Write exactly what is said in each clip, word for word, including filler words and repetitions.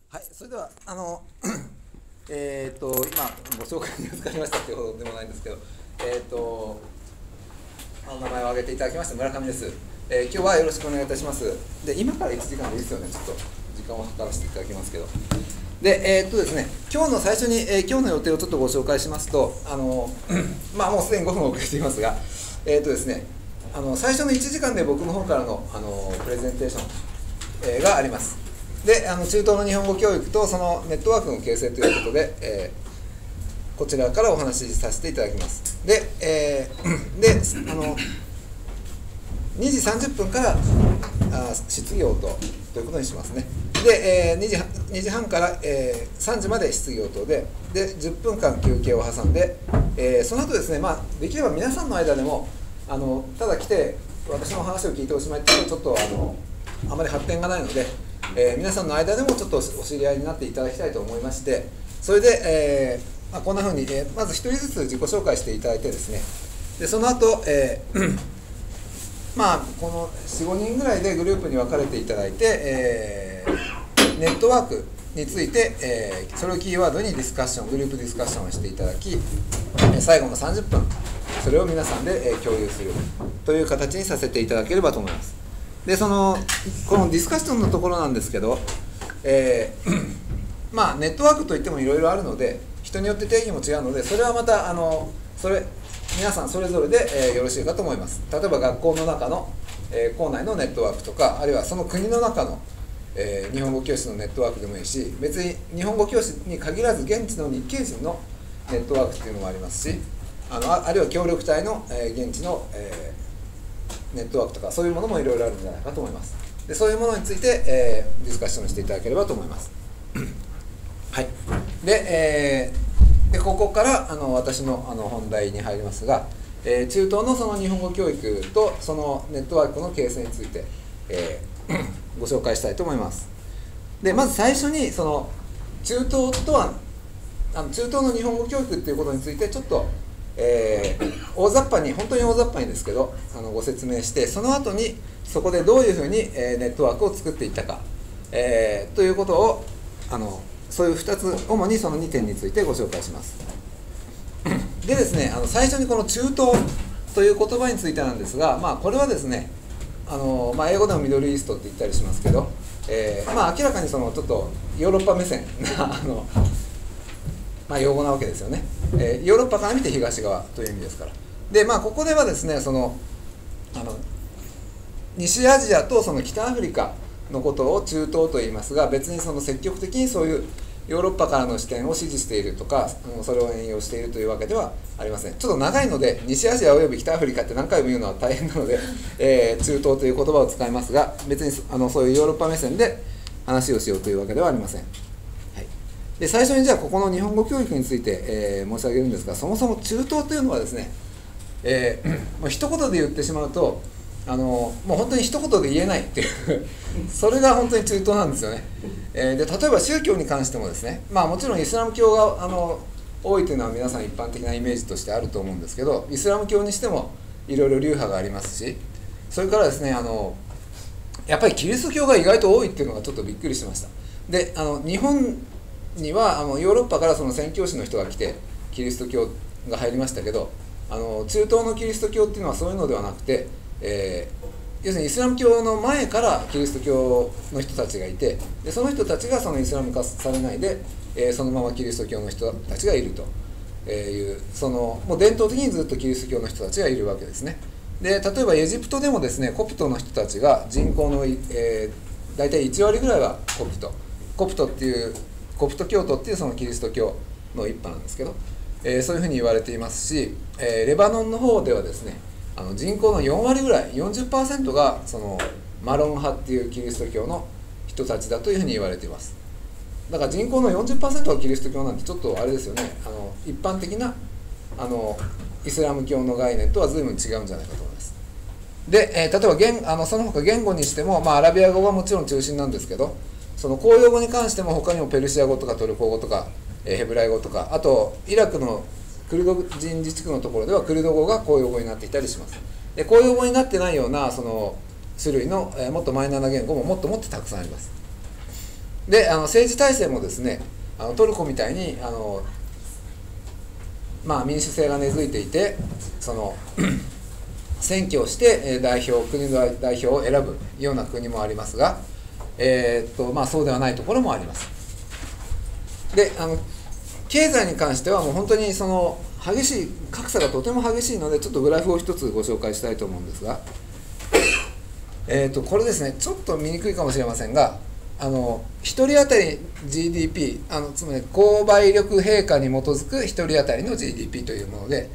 はい、それではあのえっと今ご紹介に預かりましたというほどでもないんですけど、えっ、とあの名前を挙げていただきました村上です。えー、今日はよろしくお願いいたします。で、今からいちじかんでいいですよね。ちょっと時間を計らせていただきますけど。で、えーっとですね、今日の最初に、えー、今日の予定をちょっとご紹介しますと、あのまあもうすでにごふん遅れていますが、えーっとですね、あの最初のいちじかんで僕の方からのあのプレゼンテーション、えー、があります。で、あの中東の日本語教育とそのネットワークの形成ということで、えー、こちらからお話しさせていただきます。で、えー、であのにじさんじゅっぷんからあ質疑応答ということにしますね。で、えー、2, 時にじはんから、えー、さんじまで質疑応答で、でじゅっぷんかん休憩を挟んで、えー、その後ですね、まあ、できれば皆さんの間でもあのただ来て私の話を聞いておしまいっていうとちょっとあのあまり発展がないので、えー、皆さんの間でもちょっとお知り合いになっていただきたいと思いまして、それで、えーまあ、こんなふうに、えー、まずひとりずつ自己紹介していただいてですね、でその後、えーまあ、このよん、ごにんぐらいでグループに分かれていただいて、えー、ネットワークについて、えー、それをキーワードにディスカッション、グループディスカッションをしていただき、最後のさんじゅっぷん、それを皆さんで共有するという形にさせていただければと思います。で、その、このディスカッションのところなんですけど、えー、まあ、ネットワークといってもいろいろあるので、人によって定義も違うので、それはまた、あの、それ、皆さんそれぞれで、えー、よろしいかと思います。例えば学校の中の、えー、校内のネットワークとか、あるいはその国の中の、えー、日本語教師のネットワークでもいいし、別に日本語教師に限らず現地の日系人のネットワークっていうのもありますし、あの あ, あるいは協力隊の、えー、現地の、えー、ネットワークとか、そういうものもいろいろあるんじゃないかと思います。で、そういうものについて、えー、ディスカッションしていただければと思います。はい。で、えーでここからあの私 の, あの本題に入りますが、えー、中東のその日本語教育とそのネットワークの形成について、えー、ご紹介したいと思います。でまず最初にその中東とはあの中東の日本語教育っていうことについてちょっと、えー、大雑把に本当に大雑把にですけどあのご説明して、その後にそこでどういうふうに、えー、ネットワークを作っていったか、えー、ということをあのそういうふたつ、主にそのにてんについてご紹介します。でですね、あの最初にこの中東という言葉についてなんですが、まあ、これはですね、あの、まあ、英語でもミドルイーストって言ったりしますけど、えーまあ、明らかにそのちょっとヨーロッパ目線なあの、まあ、用語なわけですよね、えー。ヨーロッパから見て東側という意味ですから。で、まあ、ここではですね、そのあの西アジアとその北アフリカのことを中東と言いますが、別にその積極的にそういうヨーロッパからの視点を支持しているとか、それを援用しているというわけではありません。ちょっと長いので、西アジアおよび北アフリカって何回も言うのは大変なので、えー、中東という言葉を使いますが、別にあのそういうヨーロッパ目線で話をしようというわけではありません。はい、で最初にじゃあここの日本語教育について、えー、申し上げるんですが、そもそも中東というのはですね、えー、もう一言で言ってしまうと、あのもう本当に一言で言えないっていうそれが本当に中東なんですよね。えー、で例えば宗教に関してもですね、まあ、もちろんイスラム教があの多いというのは皆さん一般的なイメージとしてあると思うんですけど、イスラム教にしてもいろいろ流派がありますし、それからですね、あのやっぱりキリスト教が意外と多いっていうのがちょっとびっくりしました。であの日本にはあのヨーロッパからその宣教師の人が来てキリスト教が入りましたけど、あの中東のキリスト教っていうのはそういうのではなくて、えー、要するにイスラム教の前からキリスト教の人たちがいて、でその人たちがそのイスラム化されないで、えー、そのままキリスト教の人たちがいるという、そのもう伝統的にずっとキリスト教の人たちがいるわけですね。で例えばエジプトでもですね、コプトの人たちが人口の、えー、大体いちわりぐらいはコプトコプトっていうコプト教徒っていうそのキリスト教の一派なんですけど、えー、そういうふうに言われていますし、えー、レバノンの方ではですね、あの人口のよんわりぐらい よんじゅっパーセント がそのマロン派っていうキリスト教の人たちだというふうに言われています。だから人口の よんじゅっパーセント がキリスト教なんてちょっとあれですよね、あの一般的なあのイスラム教の概念とは随分違うんじゃないかと思います。で、えー、例えば言あのその他言語にしても、まあ、アラビア語がもちろん中心なんですけど、その公用語に関しても他にもペルシア語とかトルコ語とか、えー、ヘブライ語とか、あとイラクのクルド人自治区のところではクルド語が公用語になっていたりします。で公用語になってないようなその種類の、えー、もっとマイナーな言語ももっともっとたくさんあります。 であの政治体制もですね、あのトルコみたいにあの、まあ、民主制が根付いていて、その選挙をして代表国の代表を選ぶような国もありますが、えーっとまあ、そうではないところもあります。であの経済に関してはもう本当にその激しい格差がとても激しいので、ちょっとグラフを一つご紹介したいと思うんですが、えー、とこれですね、ちょっと見にくいかもしれませんが、あのひとり当たり ジーディーピー、あのつまり購買力平価に基づくひとり当たりの ジーディーピー というもので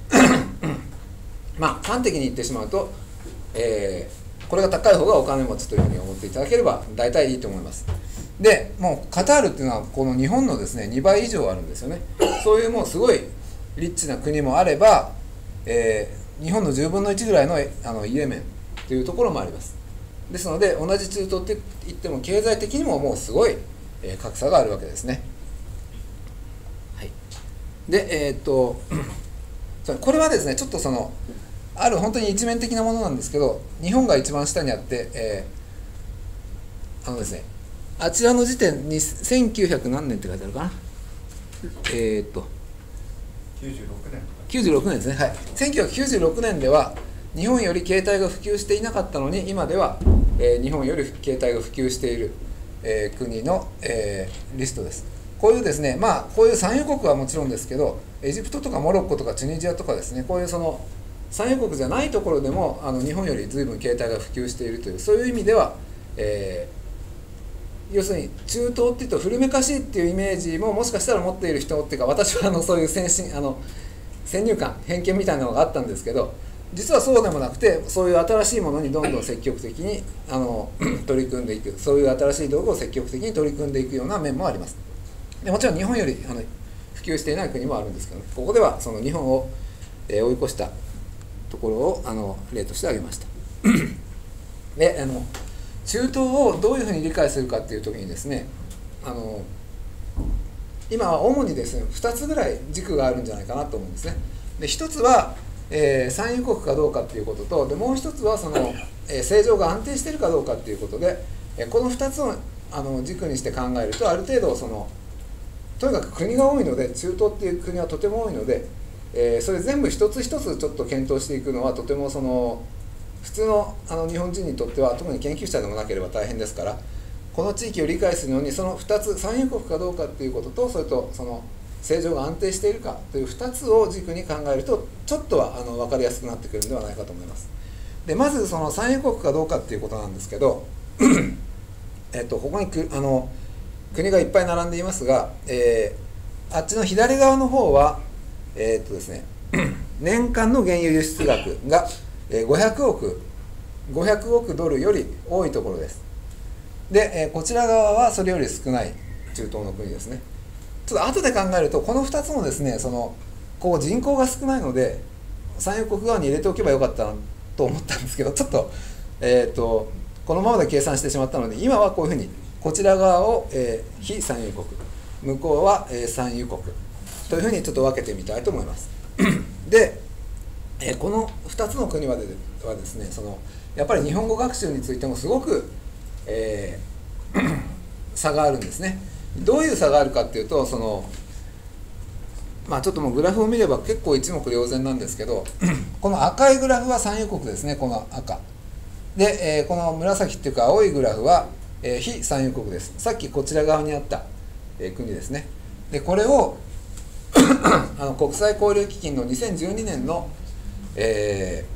まあ端的に言ってしまうと、えー、これが高い方がお金持ちというふうに思っていただければ大体いいと思います。でもうカタールっていうのはこの日本のですねにばい以上あるんですよね。そういうもうすごいリッチな国もあれば、えー、日本のじゅうぶんのいちぐらいの、あのイエメンというところもあります。ですので同じ中東って言っても経済的にももうすごい、えー、格差があるわけですね。はい、でえー、っとこれはですねちょっとそのある本当に一面的なものなんですけど、日本が一番下にあって、えー、あのですねあちらの時点にせんきゅうひゃく何年って書いてあるかな、えー、っときゅうじゅうろくねんきゅうじゅうろくねんですね。はい、せんきゅうひゃくきゅうじゅうろくねんでは日本より携帯が普及していなかったのに、今では、えー、日本より携帯が普及している、えー、国の、えー、リストです。こういうですね、まあこういう産油国はもちろんですけど、エジプトとかモロッコとかチュニジアとかですね、こういうその産油国じゃないところでもあの日本より随分携帯が普及しているという、そういう意味では、えー、要するに中東っていうと古めかしいっていうイメージももしかしたら持っている人っていうか、私はあのそういう先進あの先入観偏見みたいなのがあったんですけど、実はそうでもなくて、そういう新しいものにどんどん積極的にあの取り組んでいく、そういう新しい道具を積極的に取り組んでいくような面もあります。でもちろん日本よりあの普及していない国もあるんですけどね、ここではその日本を、えー、追い越したところをあの例として挙げましたであの中東をどういうふうに理解するかっていう時にですね、あの今は主にですねふたつぐらい軸があるんじゃないかなと思うんですね。でひとつは、えー、産油国かどうかっていうことと、でもう一つはその、えー、政情が安定しているかどうかっていうことで、えー、このふたつをあの軸にして考えると、ある程度そのとにかく国が多いので、中東っていう国はとても多いので、えー、それ全部一つ一つちょっと検討していくのはとてもその普通の、あの日本人にとっては、特に研究者でもなければ大変ですから、この地域を理解するのにそのふたつ、産油国かどうかっていうことと、それとその政情が安定しているかというふたつを軸に考えると、ちょっとはあの分かりやすくなってくるんではないかと思います。でまずその産油国かどうかっていうことなんですけどえっとここにくあの国がいっぱい並んでいますが、えー、あっちの左側の方は、えーっとですね、年間の原油輸出額がごひゃくおくごひゃくおくドルより多いところです。で、えー、こちら側はそれより少ない中東の国ですね。ちょっと後で考えると、このふたつもですね、そのこう人口が少ないので産油国側に入れておけばよかったなと思ったんですけど、ちょっと、えー、とこのままで計算してしまったので、今はこういうふうにこちら側を、えー、非産油国、向こうは、えー、産油国というふうにちょっと分けてみたいと思いますで、えー、このふたつの国はではですね、そのやっぱり日本語学習についてもすごく、えー、差があるんですね。どういう差があるかっていうと、そのまあちょっともうグラフを見れば結構一目瞭然なんですけどこの赤いグラフは産油国ですね、この赤で、えー、この紫っていうか青いグラフは、えー、非産油国です。さっきこちら側にあった、えー、国ですね。でこれをあの国際交流基金のにせんじゅうにねんの、え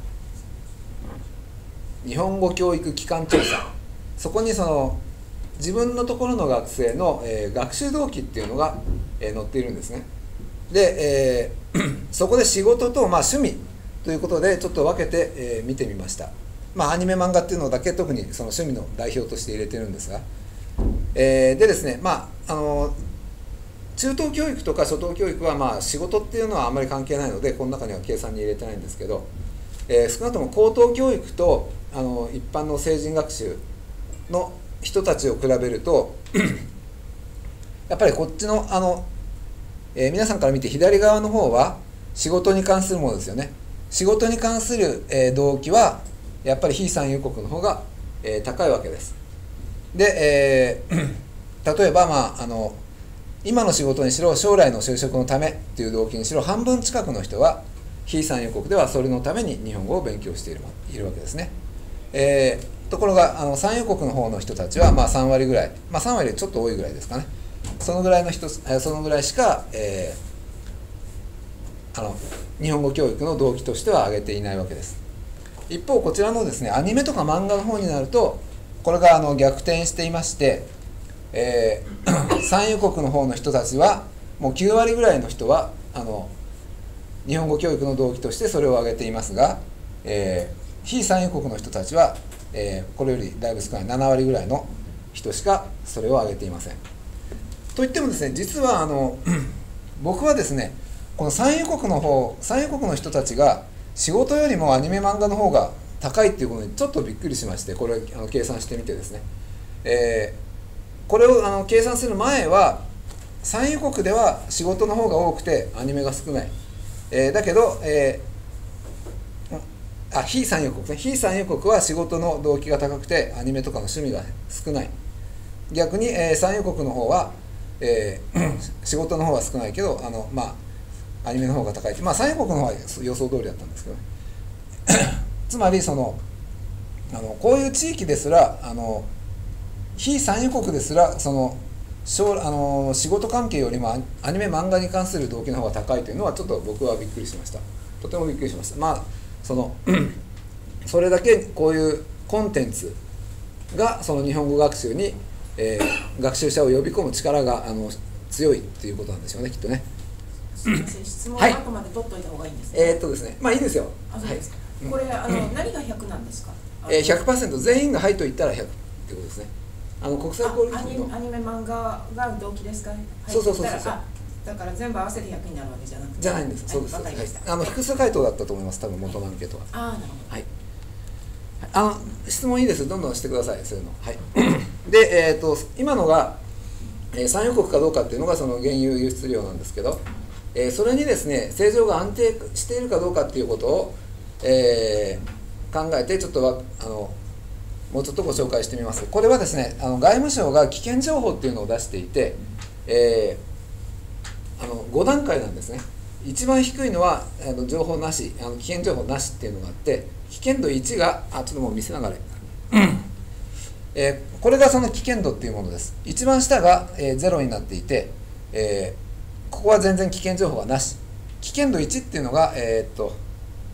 ー、日本語教育機関調査、そこにその自分のところの学生の、えー、学習動機っていうのが、えー、載っているんですね。で、えー、そこで仕事と、まあ、趣味ということでちょっと分けて、えー、見てみました。まあアニメ漫画っていうのだけ特にその趣味の代表として入れてるんですが、えー、でですね、まああの中等教育とか初等教育はまあ仕事っていうのはあんまり関係ないのでこの中には計算に入れてないんですけど、えー、少なくとも高等教育とあの一般の成人学習の人たちを比べるとやっぱりこっちのあの、えー、皆さんから見て左側の方は仕事に関するものですよね。仕事に関する、えー、動機はやっぱり非産油国の方が、えー、高いわけです。で、えー、 例えば、まあ、あの今の仕事にしろ将来の就職のためっていう動機にしろ半分近くの人は非産油国ではそれのために日本語を勉強しているいるわけですね。えー、ところがあの産油国の方の人たちはまあさん割ぐらい、まあ、さん割ちょっと多いぐらいですかね。そのぐらいの人そのぐらいしか、えー、あの日本語教育の動機としては挙げていないわけです。一方こちらのですねアニメとか漫画の方になるとこれがあの逆転していまして、えー、産油国の方の人たちはもうきゅう割ぐらいの人はあの日本語教育の動機としてそれを挙げていますが、えー、非産油国の人たちは、えー、これよりだいぶ少ないなな割ぐらいの人しかそれを挙げていません。といってもですね実はあの僕はですねこの産油国の方産油国の人たちが仕事よりもアニメ漫画の方が高いっていうことにちょっとびっくりしまして、これをあの計算してみてですね、えー、これをあの計算する前は産油国では仕事の方が多くてアニメが少ない、えー、だけど、えー、あ非産油国ね非産油国は仕事の動機が高くてアニメとかの趣味が少ない。逆に、えー、産油国の方は、えー、仕事の方は少ないけどあのまあアニメの方が高いって、まあ産油国の方は予想通りだったんですけどねつまりそのあのこういう地域ですらあの非産油国ですらそのあの仕事関係よりもアニメ漫画に関する動機の方が高いというのはちょっと僕はびっくりしました。とてもびっくりしました。まあそのそれだけこういうコンテンツがその日本語学習に、えー、学習者を呼び込む力があの強いっていうことなんでしょうねきっとね。 すみません、質問はあくまで取っといた方がいいんですね。 えーっとですね、まあいいですよ。 あ、そうですか。はい、これあの何がひゃくなんですか。 えー、ひゃくパーセント 全員がはいと言ったらひゃくってことですね。あの国際交流アニメアニメ漫画が動機ですか。 そうそうそうそう。 だから全部合わせてひゃくになるわけじゃなくて。 じゃないんです。そうです。 わかりました。 あの複数回答だったと思います。多分元のアンケートは。 ああ、なるほど。 はい。あの質問いいです。どんどんしてください。そういうの。はい。で、えっと今のが、えー、産油国かどうかっていうのがその原油輸出量なんですけど、えー、それにですね正常が安定しているかどうかっていうことを、えー、考えてちょっとあのもうちょっとご紹介してみます。これはですねあの外務省が危険情報っていうのを出していて、えー、あのご段階なんですね。一番低いのはあの情報なしあの危険情報なしっていうのがあって、危険度いちがあちょっともう見せながら、えー、これがその危険度っていうものです。一番下が、えー、ゼロになっていて、えー、ここは全然危険情報がなし。危険度いちっていうのがえー、っと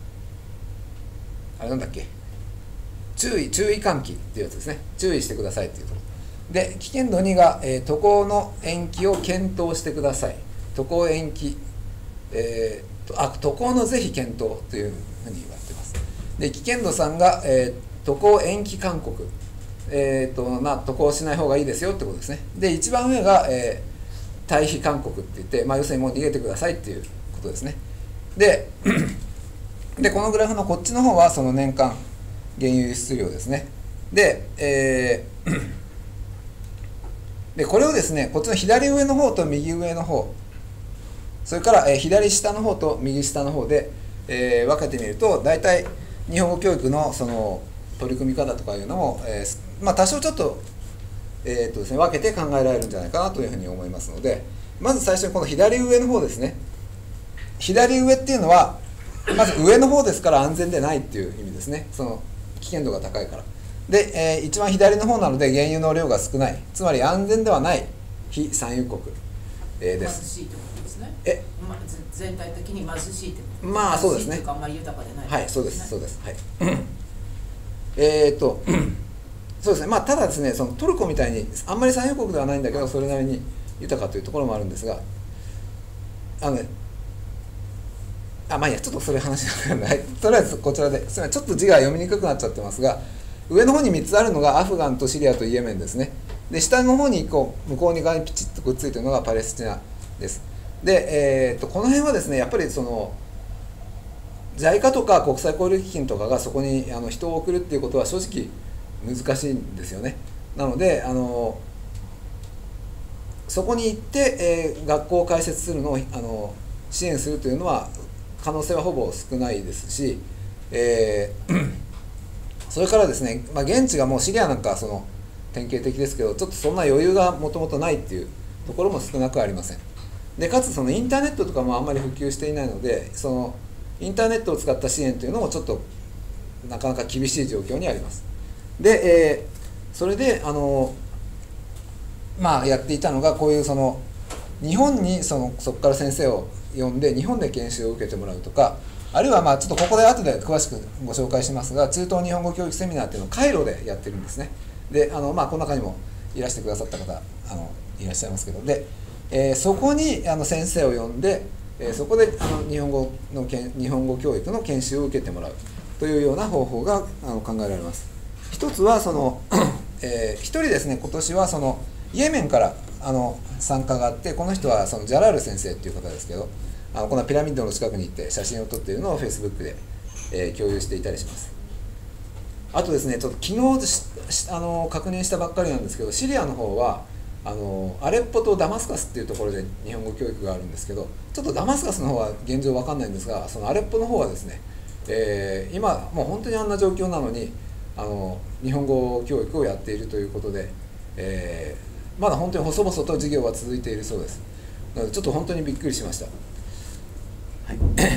あれなんだっけ注意注意喚起っていうやつですね。注意してくださいっていうところで、危険度にが、えー、渡航の延期を検討してください。渡航延期、えー、とあ渡航の是非検討というふうに言われています。で危険度さんが、えー、渡航延期勧告、えーとまあ、渡航しない方がいいですよってことですね。で一番上が、えー、退避勧告って言って、まあ、要するにもう逃げてくださいっていうことですね。ででこのグラフのこっちの方はその年間原油輸出量ですね。で、えー、でこれをですねこっちの左上の方と右上の方、それから、えー、左下の方と右下の方で、えー、分けてみると大体日本語教育のその取り組み方とかいうのも、えーまあ、多少ちょっと、えーっとですね、分けて考えられるんじゃないかなというふうに思いますので、まず最初にこの左上の方ですね。左上っていうのはまず上の方ですから安全でないっていう意味ですね。その危険度が高いから。で、えー、一番左の方なので原油の量が少ない、つまり安全ではない非産油国、えー、です。 貧しいってことですね。 え、 まあ、全体的に貧しいってこと。 まあそうですね。 貧しいというかあんまり豊かでない、 はい、そうですそうです。はい。えっとそうですね。まあただですね、そのトルコみたいにあんまり産油国ではないんだけどそれなりに豊かというところもあるんですが、あのね。あ、まあいいや、ちょっとそれ話しながら、はい、とりあえずこちらで、すみません、ちょっと字が読みにくくなっちゃってますが、上の方にみっつあるのがアフガンとシリアとイエメンですね。で、下の方にこう向こうに側にピチッとくっついているのがパレスチナです。で、えー、とこの辺はですね、やっぱりその、ジャイカとか国際交流基金とかがそこにあの人を送るっていうことは正直難しいんですよね。なので、あのそこに行って、えー、学校を開設するのをあの支援するというのは、可能性はほぼ少ないですし、えー、それからですね、まあ、現地がもうシリアなんかその典型的ですけど、ちょっとそんな余裕がもともとないっていうところも少なくありません。でかつそのインターネットとかもあんまり普及していないので、そのインターネットを使った支援というのもちょっとなかなか厳しい状況にあります。で、えー、それであのまあやっていたのが、こういうその日本にそのそこから先生を呼んで日本で研修を受けてもらうとか、あるいはまあちょっとここで後で詳しくご紹介しますが、中東日本語教育セミナーっていうのをカイロでやってるんですね。であのまあこの中にもいらしてくださった方あのいらっしゃいますけど、で、えー、そこにあの先生を呼んで、えー、そこであの日本語のけん日本語教育の研修を受けてもらうというような方法があの考えられます。一つはその、えー、一人ですね、今年はそのイエメンからあの参加があって、この人はそのジャラール先生っていう方ですけど、あのこのピラミッドの近くに行って写真を撮っているのを Facebook で、えー、共有していたりします。あとですね、ちょっと昨日あの確認したばっかりなんですけど、シリアの方はあのアレッポとダマスカスっていうところで日本語教育があるんですけど、ちょっとダマスカスの方は現状わかんないんですが、そのアレッポの方はですね、えー、今もう本当にあんな状況なのにあの日本語教育をやっているということで、えー、まだ本当に細々と授業は続いているそうです。なのでちょっと本当にびっくりしました。はい、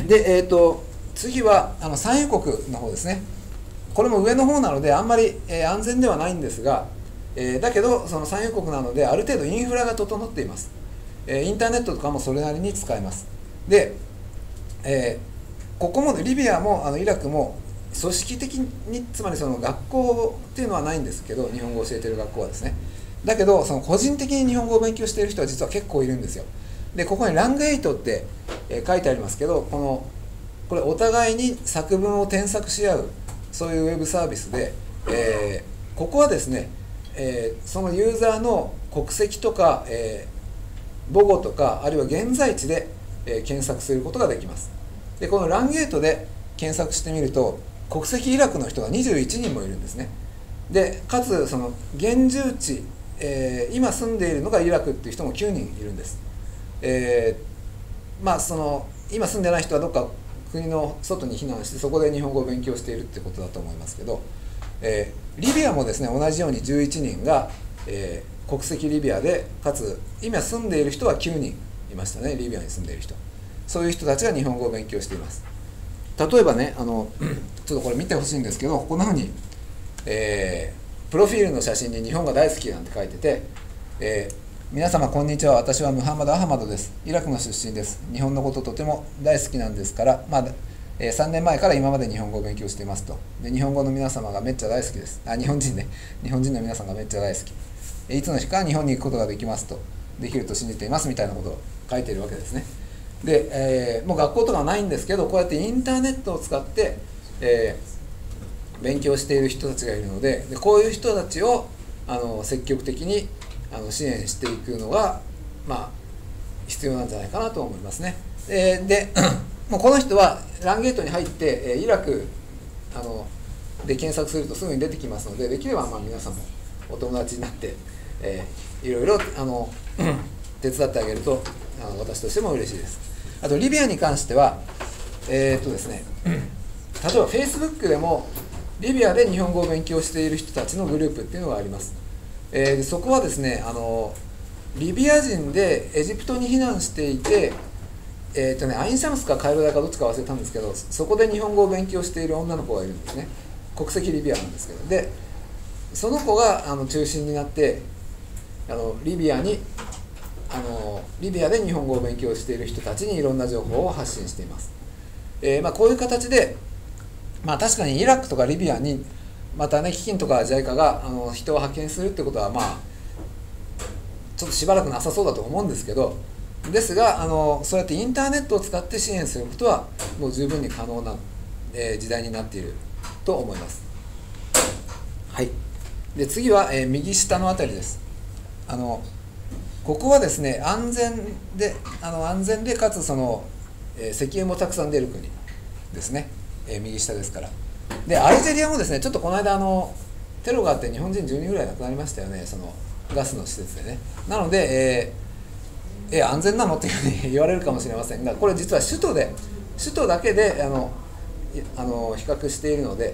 で、えーと、次はあの産油国の方ですね。これも上の方なのであんまり、えー、安全ではないんですが、えー、だけどその産油国なのである程度インフラが整っています。えー、インターネットとかもそれなりに使えます。で、えー、ここもリビアもあのイラクも組織的に、つまりその学校っていうのはないんですけど、日本語を教えている学校はですね。だけどその個人的に日本語を勉強している人は実は結構いるんですよ。でここにラングエイトって、えー、書いてありますけど、このこれお互いに作文を添削し合うそういうウェブサービスで、えー、ここはですね、えー、そのユーザーの国籍とか、えー、母語とかあるいは現在地で、えー、検索することができます。でこのランゲートで検索してみると国籍イラクの人がにじゅういちにんもいるんですね。でかつその現住地、えー、今住んでいるのがイラクっていう人もきゅうにんいるんです。えー、まあその今住んでない人はどっか国の外に避難してそこで日本語を勉強しているってことだと思いますけど、えー、リビアもですね同じようにじゅういちにんが、えー、国籍リビアで、かつ今住んでいる人はきゅうにんいましたね。リビアに住んでいる人、そういう人たちが日本語を勉強しています。例えばね、あのちょっとこれ見てほしいんですけど、こんなふうに、えー、プロフィールの写真に日本が大好きなんて書いてて、えー皆様こんにちは、私はムハンマド・アハマドです。イラクの出身です。日本のこととても大好きなんですから、まあえー、さんねんまえから今まで日本語を勉強していますと。で日本語の皆様がめっちゃ大好きです。あ日本人ね日本人の皆さんがめっちゃ大好き。いつの日か日本に行くことができますと、できると信じていますみたいなことを書いているわけですね。で、えー、もう学校とかはないんですけど、こうやってインターネットを使って、えー、勉強している人たちがいるので、でこういう人たちをあの積極的にあの支援していくのが、まあ、必要なんじゃないかなと思いますね。で、でもうこの人はランゲートに入ってイラクあので検索するとすぐに出てきますので、できればまあ皆さんもお友達になって、えー、いろいろあの手伝ってあげるとあの私としても嬉しいです。あとリビアに関しては、えーっとですね、例えば Facebook でもリビアで日本語を勉強している人たちのグループっていうのがあります。えー、そこはですね、あのリビア人でエジプトに避難していて、えーとね、アインシャムスかカイロ大かどっちか忘れたんですけど、そこで日本語を勉強している女の子がいるんですね。国籍リビアなんですけど、でその子があの中心になってあのリビアにあのリビアで日本語を勉強している人たちにいろんな情報を発信しています。えーまあ、こういう形で、まあ、確かにイラクとかリビアにまたね、飢饉とかジャイカがあの人を派遣するってことはまあちょっとしばらくなさそうだと思うんですけど、ですがあのそうやってインターネットを使って支援することはもう十分に可能な、えー、時代になっていると思います。はい。で次は、えー、右下のあたりです。あのここはですね、安全であの安全でかつその、えー、石油もたくさん出る国ですね。えー、右下ですから。でアルジェリアもですね、ちょっとこの間あのテロがあって日本人じゅうにんぐらい亡くなりましたよね、そのガスの施設でね。なので、えー、えー、安全なのっていうふうに言われるかもしれませんが、これ実は首都で首都だけであのあの比較しているので、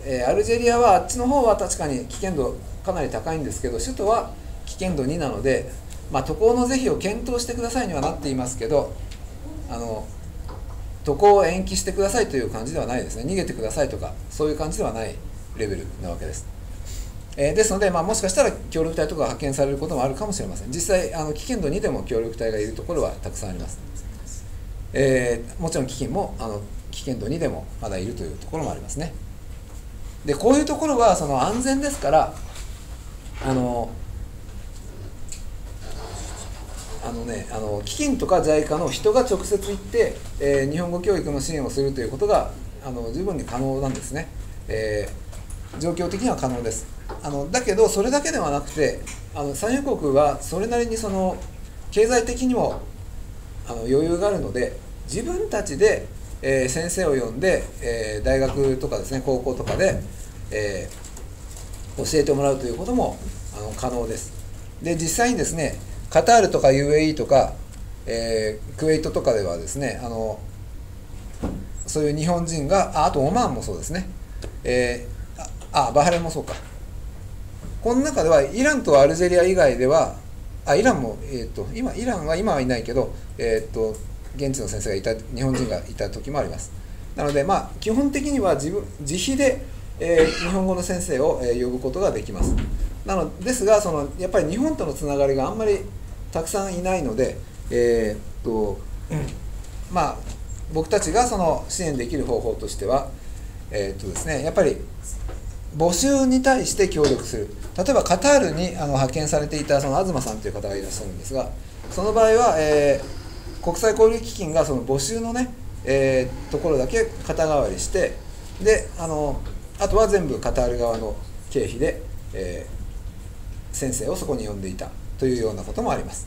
えー、アルジェリアはあっちの方は確かに危険度かなり高いんですけど、首都は危険度になので、まあ、渡航の是非を検討してくださいにはなっていますけど、あの渡航を延期してくださいという感じではないですね。逃げてくださいとかそういう感じではないレベルなわけです。えー、ですので、まあ、もしかしたら協力隊とか派遣されることもあるかもしれません。実際あの危険度にでも協力隊がいるところはたくさんあります。えー、もちろん危険もあの危険度にでもまだいるというところもありますね。でこういうところはその安全ですから、あのあのね、あの基金とか ジャイカ の人が直接行って、えー、日本語教育の支援をするということがあの十分に可能なんですね。えー、状況的には可能です。あのだけどそれだけではなくて、あの産油国はそれなりにその経済的にもあの余裕があるので、自分たちで、えー、先生を呼んで、えー、大学とかですね、高校とかで、えー、教えてもらうということもあの可能です。で実際にですね、カタールとか ユーエーイー とか、えー、クウェイトとかではですね、あのそういう日本人が あ, あとオマーンもそうですね、えー、ああバハレンもそうか、この中ではイランとアルジェリア以外では、あイランも、えー、と今イランは今はいないけど、えー、と現地の先生がいた、日本人がいた時もあります。なので、まあ、基本的には 自, 分自費で、えー、日本語の先生を、えー、呼ぶことができます。なのですが、そのやっぱり日本とのつながりがあんまりたくさんいないので、えーっとまあ、僕たちがその支援できる方法としては、えーっとですね、やっぱり募集に対して協力する。例えばカタールにあの派遣されていたその東さんという方がいらっしゃるんですが、その場合は、えー、国際交流基金がその募集のね、えー、ところだけ肩代わりして、で あのあとは全部カタール側の経費で、えー、先生をそこに呼んでいたというようなこともあります。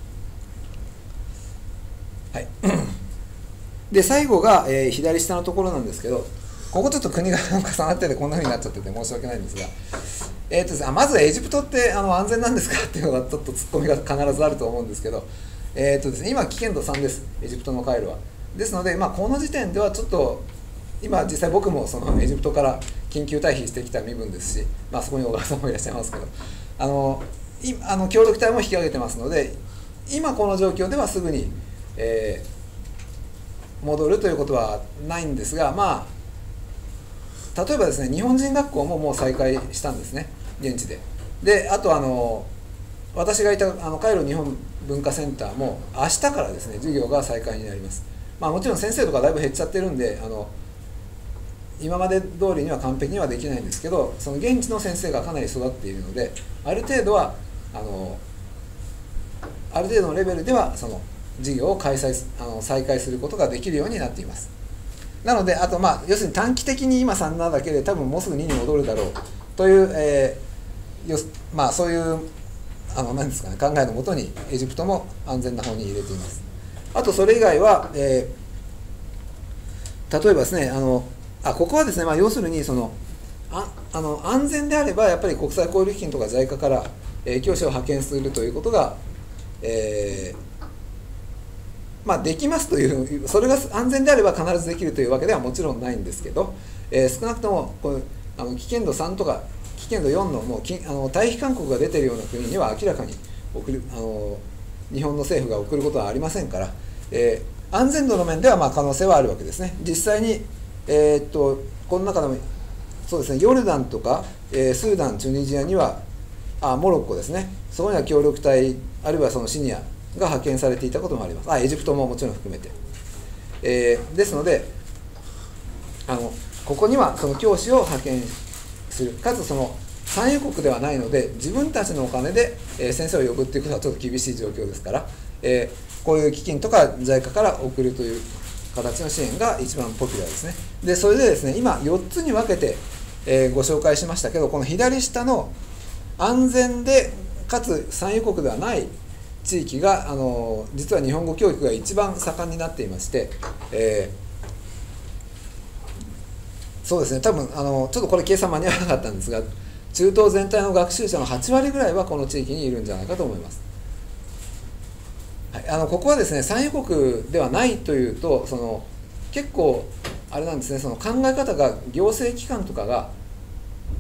はい、で最後が、えー、左下のところなんですけど、ここちょっと国が重なっててこんな風になっちゃってて申し訳ないんですが、えーとですね、あまずエジプトってあの安全なんですかっていうのがちょっとツッコミが必ずあると思うんですけど、えーとですね、今危険度さんです、エジプトの回路は。ですので、まあ、この時点ではちょっと今実際僕もそのエジプトから緊急退避してきた身分ですし、まあ、そこに小川さんもいらっしゃいますけど、あのいあの協力隊も引き上げてますので、今この状況ではすぐに、えー、戻るということはないんですが、まあ、例えばですね、日本人学校ももう再開したんですね、現地で。であとあの私がいたあのカイロ日本文化センターも明日からですね授業が再開になります。まあ、もちろん先生とかだいぶ減っちゃってるんで、あの今まで通りには完璧にはできないんですけど、その現地の先生がかなり育っているので、ある程度はあのある程度のレベルではその授業を開催あの再開することができるようになっています。なので、あとまあ要するに短期的に今さんなだけで多分もうすぐにに戻るだろうという、えー、よまあそういうあの何ですかね、考えのもとにエジプトも安全な方に入れています。あとそれ以外は、えー、例えばですね、あのあここはですね、まあ、要するにそのああの安全であればやっぱり国際交流基金とか ジャイカ から、えー、教師を派遣するということが、えーまあ、できますという、それが安全であれば必ずできるというわけではもちろんないんですけど、えー、少なくともこうあの危険度さんとか危険度よんのもうきあの退避勧告が出ているような国には明らかに送るあの日本の政府が送ることはありませんから、えー、安全度の面ではまあ可能性はあるわけですね。実際に、えー、っとこの中でもそうですね、ヨルダンとか、えー、スーダン、チュニジアにはあモロッコですね、そこには協力隊あるいはそのシニアが派遣されていたこともあります。あエジプトももちろん含めて、えー、ですのであのここにはその教師を派遣する、かつその産油国ではないので自分たちのお金で、えー、先生を呼ぶっていうことはちょっと厳しい状況ですから、えー、こういう基金とか ジャイカ から送るという形の支援が一番ポピュラーですね。でそれでですね、今よっつに分けて、えー、ご紹介しましたけど、この左下の安全でかつ産油国ではない地域があの実は日本語教育が一番盛んになっていまして、えー、そうですね、多分あのちょっとこれ計算間に合わなかったんですが、中東全体の学習者のはちわりぐらいはこの地域にいるんじゃないかと思います。はい、あのここはですね、産油国ではないというと、その結構あれなんですね、その考え方が行政機関とかが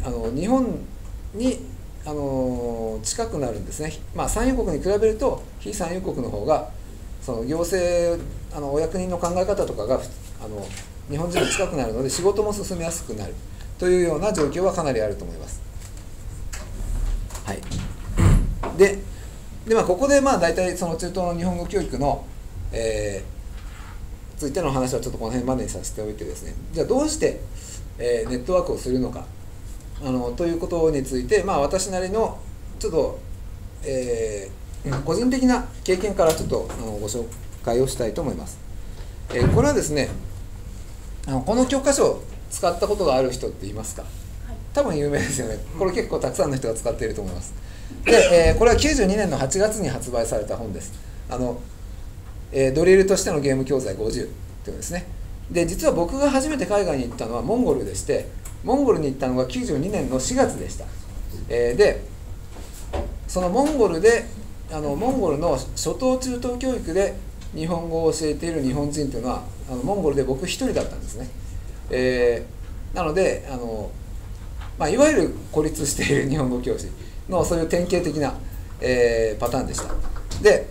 あの日本にあの近くなるんですね。まあ、産油国に比べると非産油国の方がその行政あのお役人の考え方とかがあの日本人に近くなるので仕事も進みやすくなるというような状況はかなりあると思います。はい、でで、まあ、ここでまあ大体その中東の日本語教育の、えー、ついての話はちょっとこの辺までにさせておいてですね、じゃあどうして、えー、ネットワークをするのかあのということについて、まあ、私なりのちょっと、えー、個人的な経験からちょっとあのご紹介をしたいと思います。えー、これはですね、あのこの教科書を使ったことがある人っていますか？多分有名ですよね。これ結構たくさんの人が使っていると思います。で、えー、これはきゅうじゅうにねんのはちがつに発売された本です。あの、えー、ドリルとしてのゲーム教材ごじゅうというですね。で、実は僕が初めて海外に行ったのはモンゴルでして、モンゴルに行ったのがきゅうじゅうにねんのしがつでした。えー、で、そのモンゴルであのモンゴルの初等中等教育で日本語を教えている日本人というのはあのモンゴルで僕一人だったんですね。えー、なのであの、まあ、いわゆる孤立している日本語教師のそういう典型的な、えー、パターンでした。で、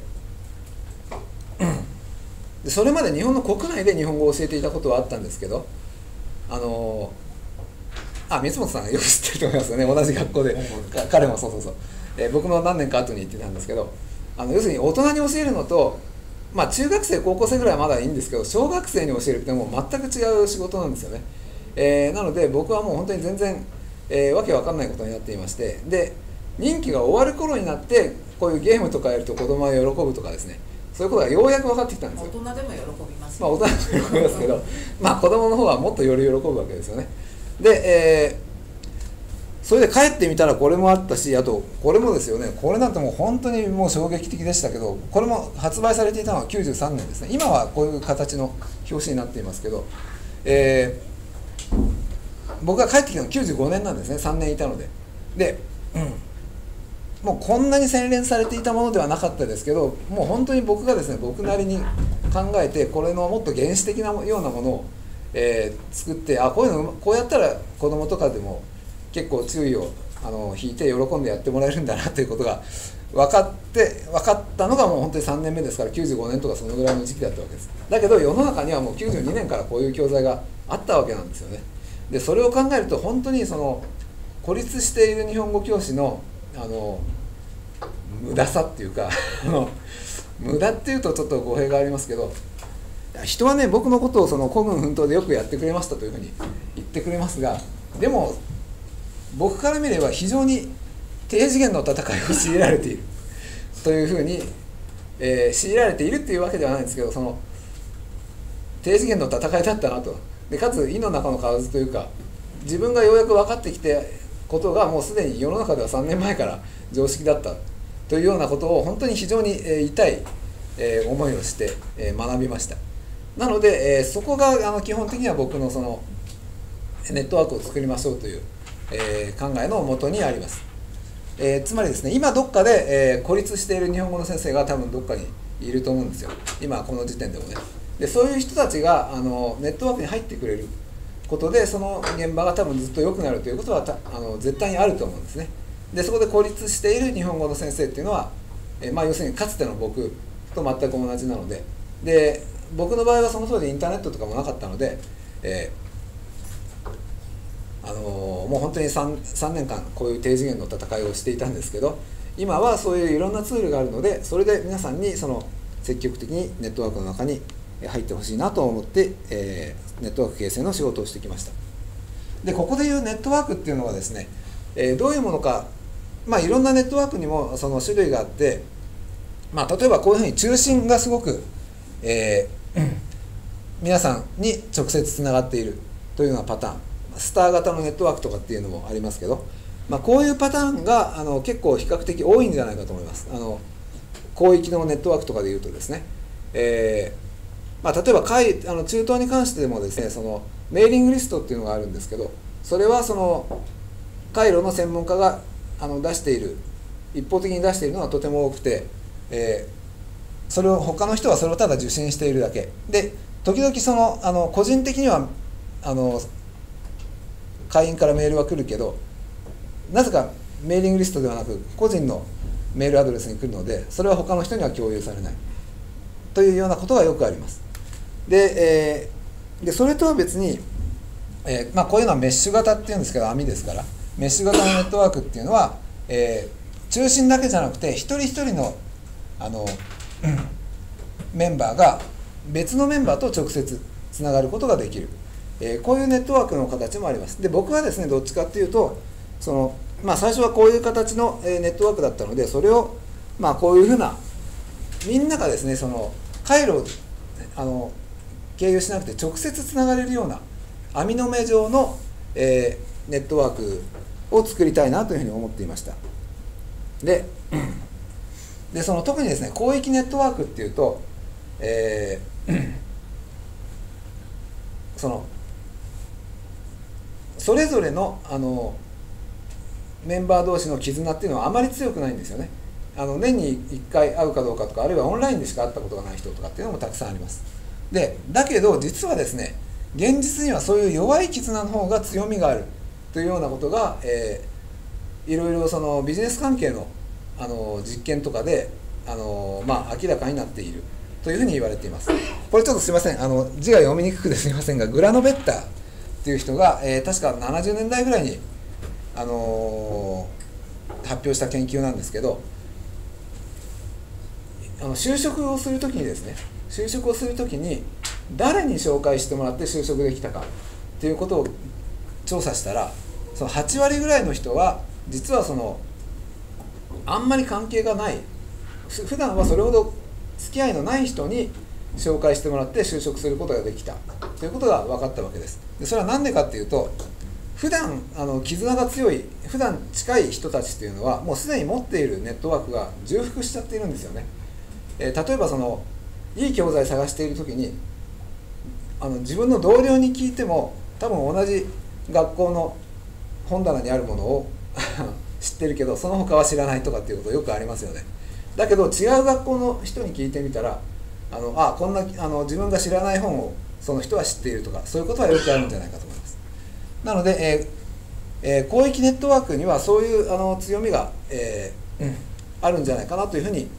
でそれまで日本の国内で日本語を教えていたことはあったんですけど、あのあ三本さんがよく知ってると思いますよね。同じ学校で彼もそうそうそう、えー、僕の何年か後に行ってたんですけど、あの要するに大人に教えるのと、まあ、中学生高校生ぐらいはまだいいんですけど、小学生に教えるってもう全く違う仕事なんですよね。えー、なので僕はもう本当に全然、えー、わけわかんないことになっていまして、で任期が終わる頃になってこういうゲームとかやると子供が喜ぶとかですね、そういうことがようやく分かってきたんですよ。 大人でも喜びます、 まあ、大人でも喜びますけどまあ子供の方はもっとより喜ぶわけですよね。で、えー、それで帰ってみたらこれもあったし、あとこれもですよね。これなんてもう本当にもう衝撃的でしたけど、これも発売されていたのはきゅうじゅうさんねんですね。今はこういう形の表紙になっていますけど、えー、僕が帰ってきたのはきゅうじゅうごねんなんですね。さんねんいたので。で、うんもうこんなに洗練されていたものではなかったですけど、もう本当に僕がですね僕なりに考えて、これのもっと原始的なようなものを、えー、作って、あこういうのこうやったら子供とかでも結構注意をあの引いて喜んでやってもらえるんだなということが分かって分かったのがもう本当にさんねんめですから、きゅうじゅうごねんとかそのぐらいの時期だったわけです。だけど世の中にはもうきゅうじゅうにねんからこういう教材があったわけなんですよね。でそれを考えると本当にその孤立している日本語教師のあの無駄さっていうか無駄っていうとちょっと語弊がありますけど、人はね僕のことをその孤軍奮闘でよくやってくれましたというふうに言ってくれますが、でも僕から見れば非常に低次元の戦いを強いられているというふうに、えー、強いられているっていうわけではないんですけど、その低次元の戦いだったなと。でかつ井の中の蛙というか、自分がようやく分かってきてことがもうすでに世の中ではさんねんまえから常識だったというようなことを本当に非常に、えー、痛い、えー、思いをして、えー、学びました。なので、えー、そこがあの基本的には僕のそのネットワークを作りましょうという、えー、考えのもとにあります。えー、つまりですね、今どっかで、えー、孤立している日本語の先生が多分どっかにいると思うんですよ。今この時点でもね。でそういう人たちがあのネットワークに入ってくれることで、その現場が多分ずっと良くなるということはたあの絶対にあると思うんですね。でそこで孤立している日本語の先生っていうのは、えーまあ、要するにかつての僕と全く同じなので、で僕の場合はその当時インターネットとかもなかったので、えーあのー、もう本当に 3, 3年間こういう低次元の戦いをしていたんですけど、今はそういういろんなツールがあるので、それで皆さんにその積極的にネットワークの中に入ってほしいなと思って、えー、ネットワーク形成の仕事をしてきました。でここでいうネットワークっていうのはですね、えー、どういうものか、まあ、いろんなネットワークにもその種類があって、まあ、例えばこういうふうに中心がすごく、えー、皆さんに直接つながっているというようなパターン、スター型のネットワークとかっていうのもありますけど、まあ、こういうパターンがあの結構比較的多いんじゃないかと思います。あの広域のネットワークとかでいうとですね、えーまあ、例えば海あの中東に関してでもですね、そのメーリングリストっていうのがあるんですけど、それはそのカイロの専門家があの出している、一方的に出しているのがとても多くて、えー、それを他の人はそれをただ受信しているだけで、時々そのあの個人的にはあの会員からメールは来るけど、 なぜかメーリングリストではなく個人のメールアドレスに来るので、それは他の人には共有されないというようなことがよくあります。で、えー、でそれとは別に、えーまあ、こういうのはメッシュ型っていうんですけど、網ですから、メッシュ型のネットワークっていうのは、えー、中心だけじゃなくて一人一人の、あの、うん、メンバーが別のメンバーと直接つながることができる、えー、こういうネットワークの形もあります。で、僕はですね、どっちかっていうと、そのまあ、最初はこういう形のネットワークだったので、それをまあこういうふうな、みんながですね、その回路をあの経由しなくて直接つながれるような網の目状の、えー、ネットワークを作りたいなというふうに思っていました。で、でその特にですね、広域ネットワークっていうと、えー、そのそれぞれのあのメンバー同士の絆っていうのはあまり強くないんですよね。あの年にいっかい会うかどうかとか、あるいはオンラインでしか会ったことがない人とかっていうのもたくさんあります。で、だけど実はですね、現実にはそういう弱い絆の方が強みがあるというようなことが、えー、いろいろそのビジネス関係の、あの実験とかで、あのまあ、明らかになっているというふうに言われています。これちょっとすいません、あの字が読みにくくてすいませんが、グラノベッターっていう人が、えー、確かななじゅうねんだいぐらいにあのー、発表した研究なんですけど、あの就職をするときにですね、就職をするときに誰に紹介してもらって就職できたかということを調査したら、そのはちわりぐらいの人は実はそのあんまり関係がない、普段はそれほど付き合いのない人に紹介してもらって就職することができたということが分かったわけです。で、それは何でかっていうと、普段あの絆が強い、普段近い人たちっていうのはもうすでに持っているネットワークが重複しちゃっているんですよね。えー、例えばそのいい教材探しているときに、あの自分の同僚に聞いても多分同じ学校の本棚にあるものを知ってるけどその他は知らないとかっていうことよくありますよね。だけど違う学校の人に聞いてみたら、あのあこんなあの自分が知らない本をその人は知っているとか、そういうことはよくあるんじゃないかと思います。なので、えーえー、広域ネットワークにはそういうあの強みが、えーうん、あるんじゃないかなというふうに、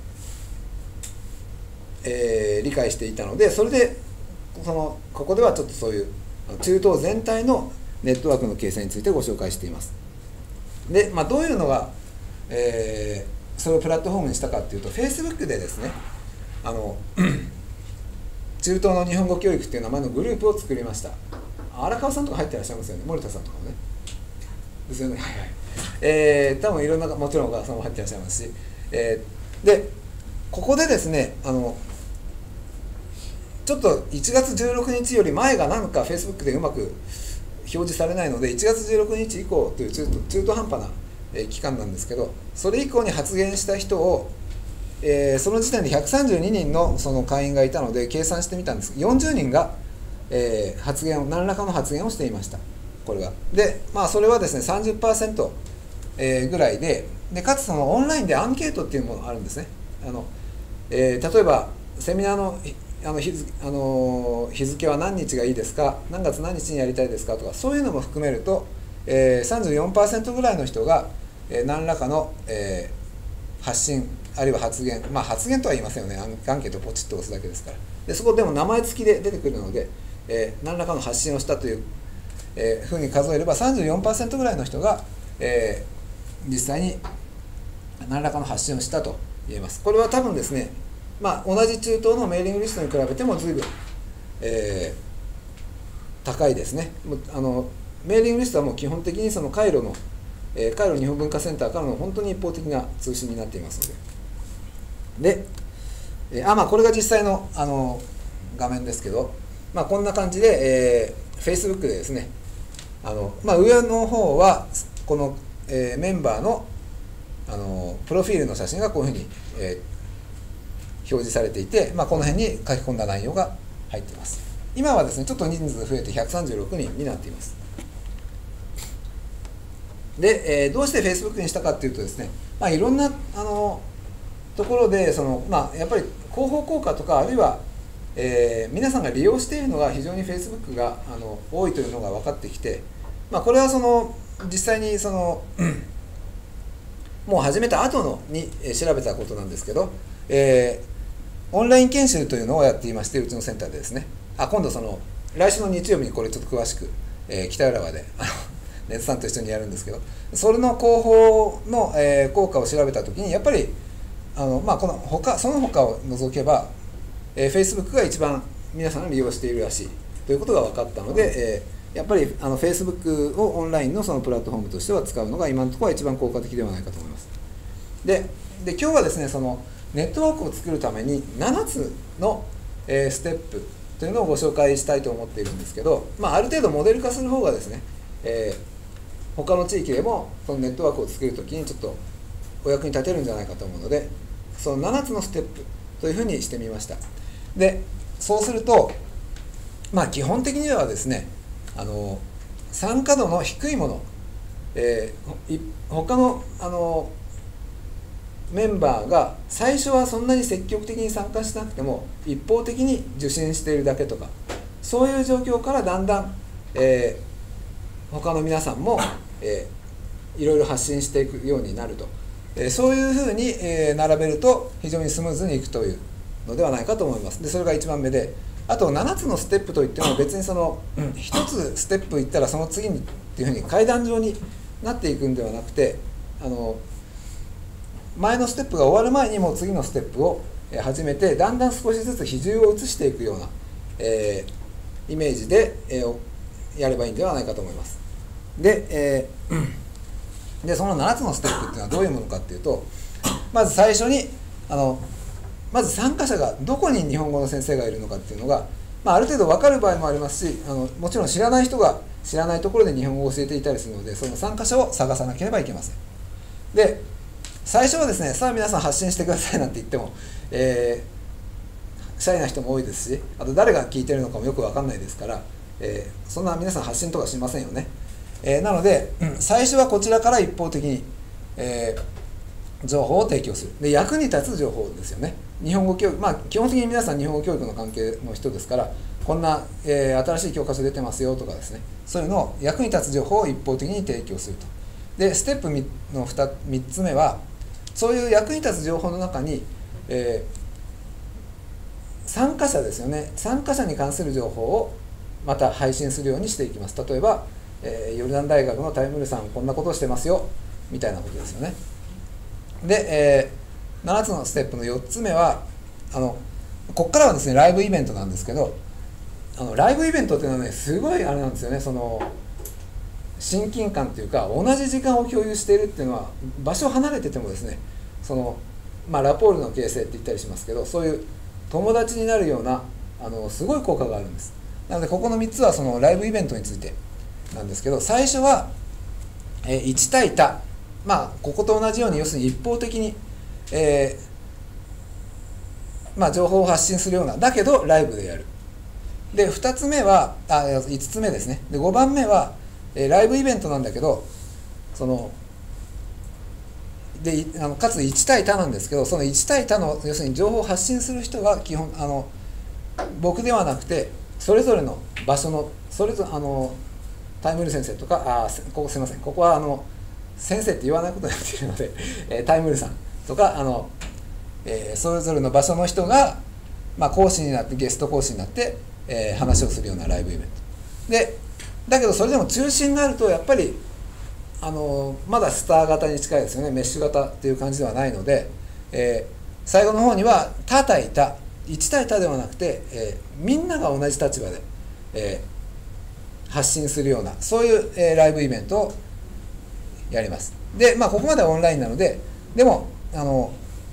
えー、理解していたので、それでそのここではちょっとそういう中東全体のネットワークの形成についてご紹介しています。で、まあ、どういうのが、えー、それをプラットフォームにしたかっていうと、Facebook でですね、あの中東の日本語教育っていう名前のグループを作りました。荒川さんとか入ってらっしゃいますよね、森田さんとかもね。ですよね、はいはい。えー、多分いろんな、もちろん小川さんも入ってらっしゃいますし、えー、で、ここでですね、あの、ちょっといちがつじゅうろくにちより前がなんか Facebook でうまく表示されないので、いちがつじゅうろくにち以降という中途、中途半端な、えー、期間なんですけど、それ以降に発言した人を、えー、その時点でひゃくさんじゅうににんのその会員がいたので計算してみたんですけど、よんじゅうにんがえー、発言を何らかの発言をしていました。これはで、まあ、それはですね さんじゅっパーセント、えー、ぐらいで、でかつそのオンラインでアンケートっていうものがあるんですね。あの、えー、例えばセミナーのあの 日, あの日付は何日がいいですか、何月何日にやりたいですかとか、そういうのも含めると、えー、さんじゅうよんパーセント ぐらいの人が、えー、何らかの、えー、発信あるいは発言、まあ発言とは言いませんよね、アンケートをポチッと押すだけですから。でそこでも名前付きで出てくるので、えー、何らかの発信をしたという、えー、ふうに数えれば さんじゅうよんパーセント ぐらいの人が、えー、実際に何らかの発信をしたと言えます。これは多分ですね、まあ、同じ中東のメーリングリストに比べても随分、えー、高いですね。あのメーリングリストはもう基本的にそのカイロの、えー、カイロ日本文化センターからの本当に一方的な通信になっていますので。で、えー、あまあこれが実際の、あの画面ですけど、まあ、こんな感じで、えー、Facebook でですね、あの、まあ、上の方はこの、えー、メンバーの、あのプロフィールの写真がこういうふうに、えー、表示されていて、まあ、この辺に書き込んだ内容が入っています。今はですねちょっと人数増えてひゃくさんじゅうろくにんになっています。で、えー、どうして Facebook にしたかっていうとですね、まあ、いろんなあのところでその、まあ、やっぱり広報効果とか、あるいはえー、皆さんが利用しているのが非常に Facebook があの多いというのが分かってきて、まあ、これはその実際にそのもう始めた後のに調べたことなんですけど、えー、オンライン研修というのをやっていまして、うちのセンターでですね、あ今度その来週の日曜日にこれちょっと詳しく、えー、北浦和であのネットさんと一緒にやるんですけど、それの広報の、えー、効果を調べたときにやっぱりあの、まあ、この他その他を除けば、えー、Facebook が一番皆さんが利用しているらしいということが分かったので、えー、やっぱりあの Facebook をオンラインのそのプラットフォームとしては使うのが今のところは一番効果的ではないかと思います。で、で今日はですね、そのネットワークを作るためにななつの、えー、ステップというのをご紹介したいと思っているんですけど、まあ、ある程度モデル化する方がですね、えー他の地域でもそのネットワークを作るときにちょっとお役に立てるんじゃないかと思うので、そのななつのステップというふうにしてみました。で、そうすると、まあ基本的にはですね、あの参加度の低いもの、えー、い他のあのメンバーが最初はそんなに積極的に参加しなくても一方的に受信しているだけとか、そういう状況からだんだん、えー、他の皆さんもえー、いろいろ発信していくようになると、えー、そういうふうに、えー、並べると非常にスムーズにいくというのではないかと思います。でそれがいちばんめで、あとななつのステップといっても別にその、うん、ひとつステップいったらその次にっていうふうに階段状になっていくんではなくて、あの前のステップが終わる前にもう次のステップを始めて、だんだん少しずつ比重を移していくような、えー、イメージで、えー、やればいいんではないかと思います。で、えー、でそのななつのステップっていうのはどういうものかっていうと、まず最初にあのまず参加者がどこに日本語の先生がいるのかっていうのが、まあ、ある程度分かる場合もありますし、あのもちろん知らない人が知らないところで日本語を教えていたりするので、その参加者を探さなければいけません。で最初はですね、さあ皆さん発信してくださいなんて言っても、えー、シャイな人も多いですし、あと誰が聞いてるのかもよく分かんないですから、えー、そんな皆さん発信とかしませんよね。えー、なので、うん、最初はこちらから一方的に、えー、情報を提供する。で役に立つ情報ですよね。日本語教育、まあ基本的に皆さん日本語教育の関係の人ですから、こんな、えー、新しい教科書出てますよとかですね、そういうのを役に立つ情報を一方的に提供すると。でステップの 2, みっつめは、そういう役に立つ情報の中に、えー、参加者ですよね、参加者に関する情報をまた配信するようにしていきます。例えばえー、ヨルダン大学のタイムルさんこんなことをしてますよみたいなことですよね。で、えー、ななつのステップのよっつめは、あのここからはですねライブイベントなんですけど、あのライブイベントっていうのはねすごいあれなんですよね。その親近感というか、同じ時間を共有しているっていうのは、場所離れててもですね、その、まあ、ラポールの形成って言ったりしますけど、そういう友達になるようなあのすごい効果があるんです。なのでここのみっつはそのライブイベントについてなんですけど、最初は、えー、いち対多、まあここと同じように要するに一方的に、えーまあ、情報を発信するような、だけどライブでやる。でふたつめは、あいつつめですね。でごばんめは、えー、ライブイベントなんだけど、そのであのかついち対多なんですけど、そのいち対多の要するに情報を発信する人が基本あの僕ではなくて、それぞれの場所のそれぞれあのタイムル先生とか、あここすいません、ここはあの先生って言わないことになっているので、えー、タイムルさんとかあの、えー、それぞれの場所の人が、まあ、講師になってゲスト講師になって、えー、話をするようなライブイベントで、だけどそれでも中心があるとやっぱりあのまだスター型に近いですよね。メッシュ型っていう感じではないので、えー、最後の方には他対他、いち対多ではなくて、えー、みんなが同じ立場で、えー発信するような、そういう、えー、ライブイベントをやります。で、まあここまではオンラインなので、でもあの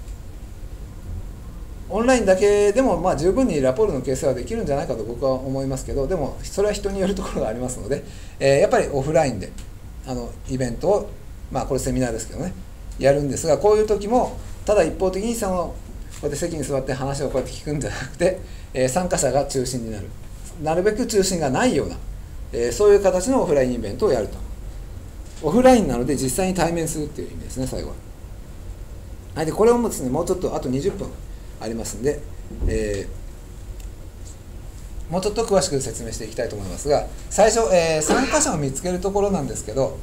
オンラインだけでもまあ十分にラポールの形成はできるんじゃないかと僕は思いますけど、でもそれは人によるところがありますので、えー、やっぱりオフラインであのイベントを、まあこれセミナーですけどね、やるんですが、こういう時もただ一方的にそのこうやって席に座って話をこうやって聞くんじゃなくて、えー、参加者が中心になる、なるべく中心がないような、えー、そういう形のオフラインイベントをやると。オフラインなので実際に対面するっていう意味ですね、最後は。はい、でこれをもですね、もうちょっとあとにじゅっぷんありますんで、えー、もうちょっと詳しく説明していきたいと思いますが、最初、えー、参加者を見つけるところなんですけど、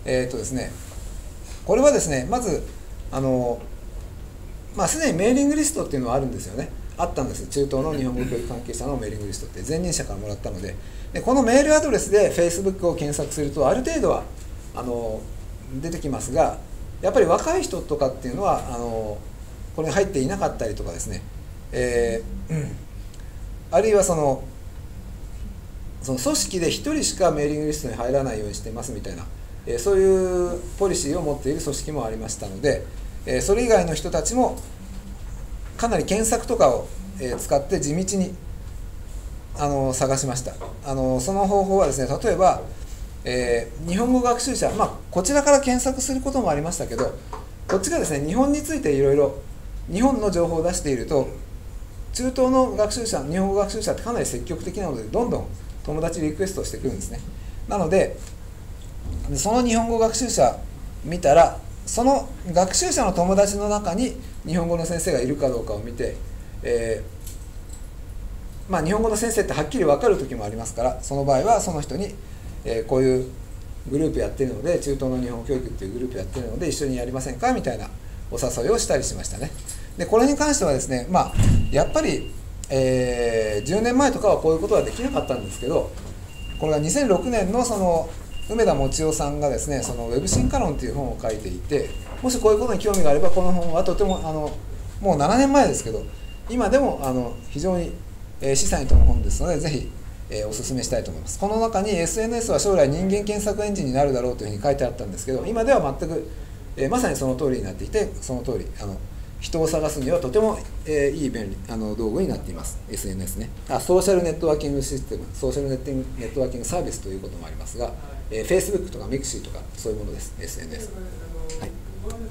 えーとですね、これはですね、まずあの、まあ、すでにメーリングリストっていうのはあるんですよね。あったんです。中東の日本語教育関係者のメーリングリストって前任者からもらったので、でこのメールアドレスで Facebook を検索するとある程度はあの出てきますが、やっぱり若い人とかっていうのはあのこれに入っていなかったりとかですね、えーうん、あるいはそのその組織でひとりしかメーリングリストに入らないようにしてますみたいな、えー、そういうポリシーを持っている組織もありましたので、えー、それ以外の人たちもかなり検索とかを、えー、使って地道にあの探しました。あのその方法はですね、例えば、えー、日本語学習者、まあ、こちらから検索することもありましたけど、こっちがですね、日本についていろいろ日本の情報を出していると、中東の学習者、日本語学習者ってかなり積極的なので、どんどん友達リクエストしてくるんですね。なので、その日本語学習者見たら、その学習者の友達の中に日本語の先生がいるかどうかを見て、えーまあ、日本語の先生ってはっきり分かる時もありますから、その場合はその人に、えー、こういうグループやってるので、中東の日本教育っていうグループやってるので一緒にやりませんかみたいなお誘いをしたりしましたね。でこれに関してはですね、まあ、やっぱり、えー、じゅうねんまえとかはこういうことはできなかったんですけど、これがにせんろくねんのその梅田もちおさんがですね、そのウェブ進化論という本を書いていて、もしこういうことに興味があれば、この本はとてもあのもうななねんまえですけど、今でもあの非常に、えー、示唆に富む本ですので、ぜひ、えー、お勧めしたいと思います。この中に エスエヌエス は将来人間検索エンジンになるだろうというふうに書いてあったんですけど、今では全く、えー、まさにその通りになっていて、その通りあの人を探すにはとても、えー、いい便利あの道具になっています。 エスエヌエス ね、あソーシャルネットワーキングシステム、ソーシャルネットネットワーキングサービスということもありますが、えー、Facebook とか Mixi とかそういうものです。 エスエヌエス、はい、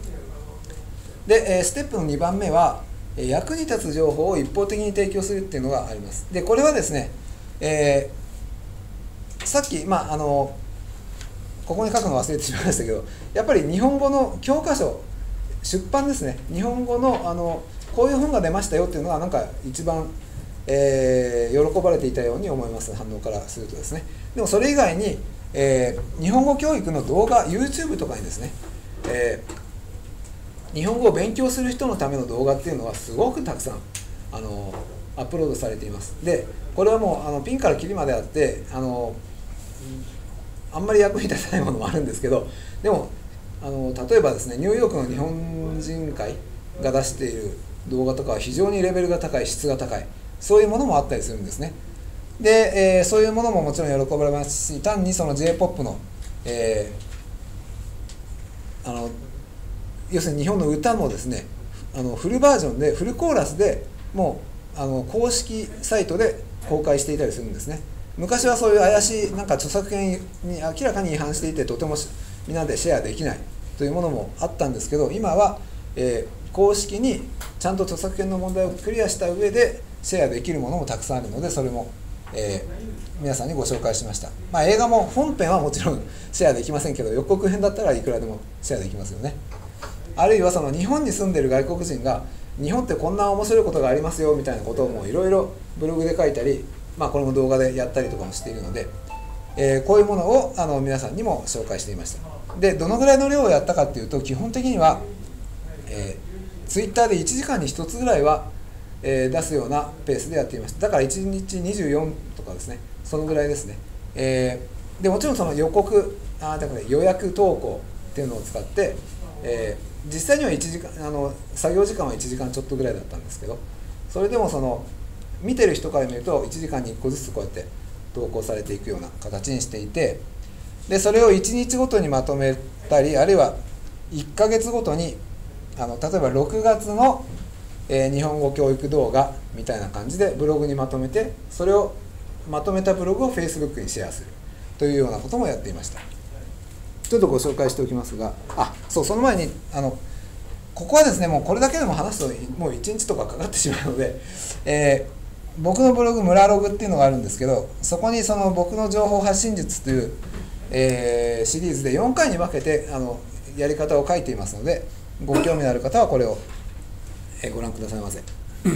で、えー、ステップのにばんめは、えー、役に立つ情報を一方的に提供するっていうのがあります。でこれはですね、えー、さっき、まあ、あのここに書くの忘れてしまいましたけど、やっぱり日本語の教科書、出版ですね、日本語 の, あのこういう本が出ましたよっていうのはなんか一番、えー、喜ばれていたように思います。反応からするとですね。でもそれ以外に、えー、日本語教育の動画 YouTube とかにですね、えー、日本語を勉強する人のための動画っていうのはすごくたくさんあのアップロードされています。でこれはもうあのピンからキリまであって、あのあんまり役に立たないものもあるんですけど、でもあの例えばですね、ニューヨークの日本人会が出している動画とかは非常にレベルが高い、質が高い、そういうものもあったりするんですね。で、えー、そういうものももちろん喜ばれますし、単にその J-ポップ の、えー、あの要するに日本の歌もですね、あのフルバージョンでフルコーラスでもうあの公式サイトで公開していたりするんですね。昔はそういう怪しいなんか著作権に明らかに違反していて、とてもみんなでシェアできないというものもあったんですけど、今は、えー、公式にちゃんと著作権の問題をクリアした上でシェアできるものもたくさんあるので、それも、えー、皆さんにご紹介しました。まあ、映画も本編はもちろんシェアできませんけど、予告編だったらいくらでもシェアできますよね。あるいはその日本に住んでる外国人が日本ってこんな面白いことがありますよみたいなことをもいろいろブログで書いたり、まあ、これも動画でやったりとかもしているので、えー、こういうものをあの皆さんにも紹介していました。でどのぐらいの量をやったかっていうと、基本的には、えー、ツイッターでいちじかんにひとつぐらいは、えー、出すようなペースでやっていました。だからいちにちにじゅうよんとかですね、そのぐらいですね。えー、でもちろんその予告あだから、ね、予約投稿っていうのを使って、えー、実際にはいちじかんあの作業時間はいちじかんちょっとぐらいだったんですけど、それでもその見てる人から見るといちじかんにいっこずつこうやって投稿されていくような形にしていて、でそれをいちにちごとにまとめたり、あるいはいっかげつごとにあの例えばろくがつの、えー、日本語教育動画みたいな感じでブログにまとめて、それをまとめたブログを Facebook にシェアするというようなこともやっていました。ちょっとご紹介しておきますが、あそうその前にあのここはですね、もうこれだけでも話すともういちにちとかかかってしまうので、えー僕のブログムラログっていうのがあるんですけど、そこにその僕の情報発信術という、えー、シリーズでよんかいに分けてあのやり方を書いていますので、ご興味のある方はこれを、えー、ご覧くださいませ。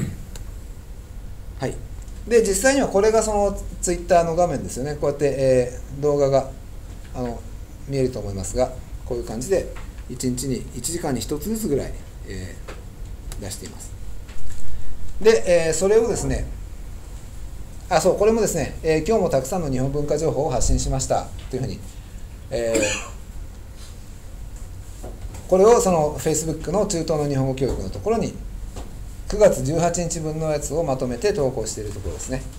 はい。で実際にはこれがそのツイッターの画面ですよね。こうやって、えー、動画があの見えると思いますが、 こういう感じでいちにちにいちじかんにひとつずつぐらい、えー、出しています。で、えー、それをですね、あ、そう、これもですね、えー、今日もたくさんの日本文化情報を発信しましたというふうに、えー、これをその Facebook の中東の日本語教育のところにくがつじゅうはちにちぶんのやつをまとめて投稿しているところですね。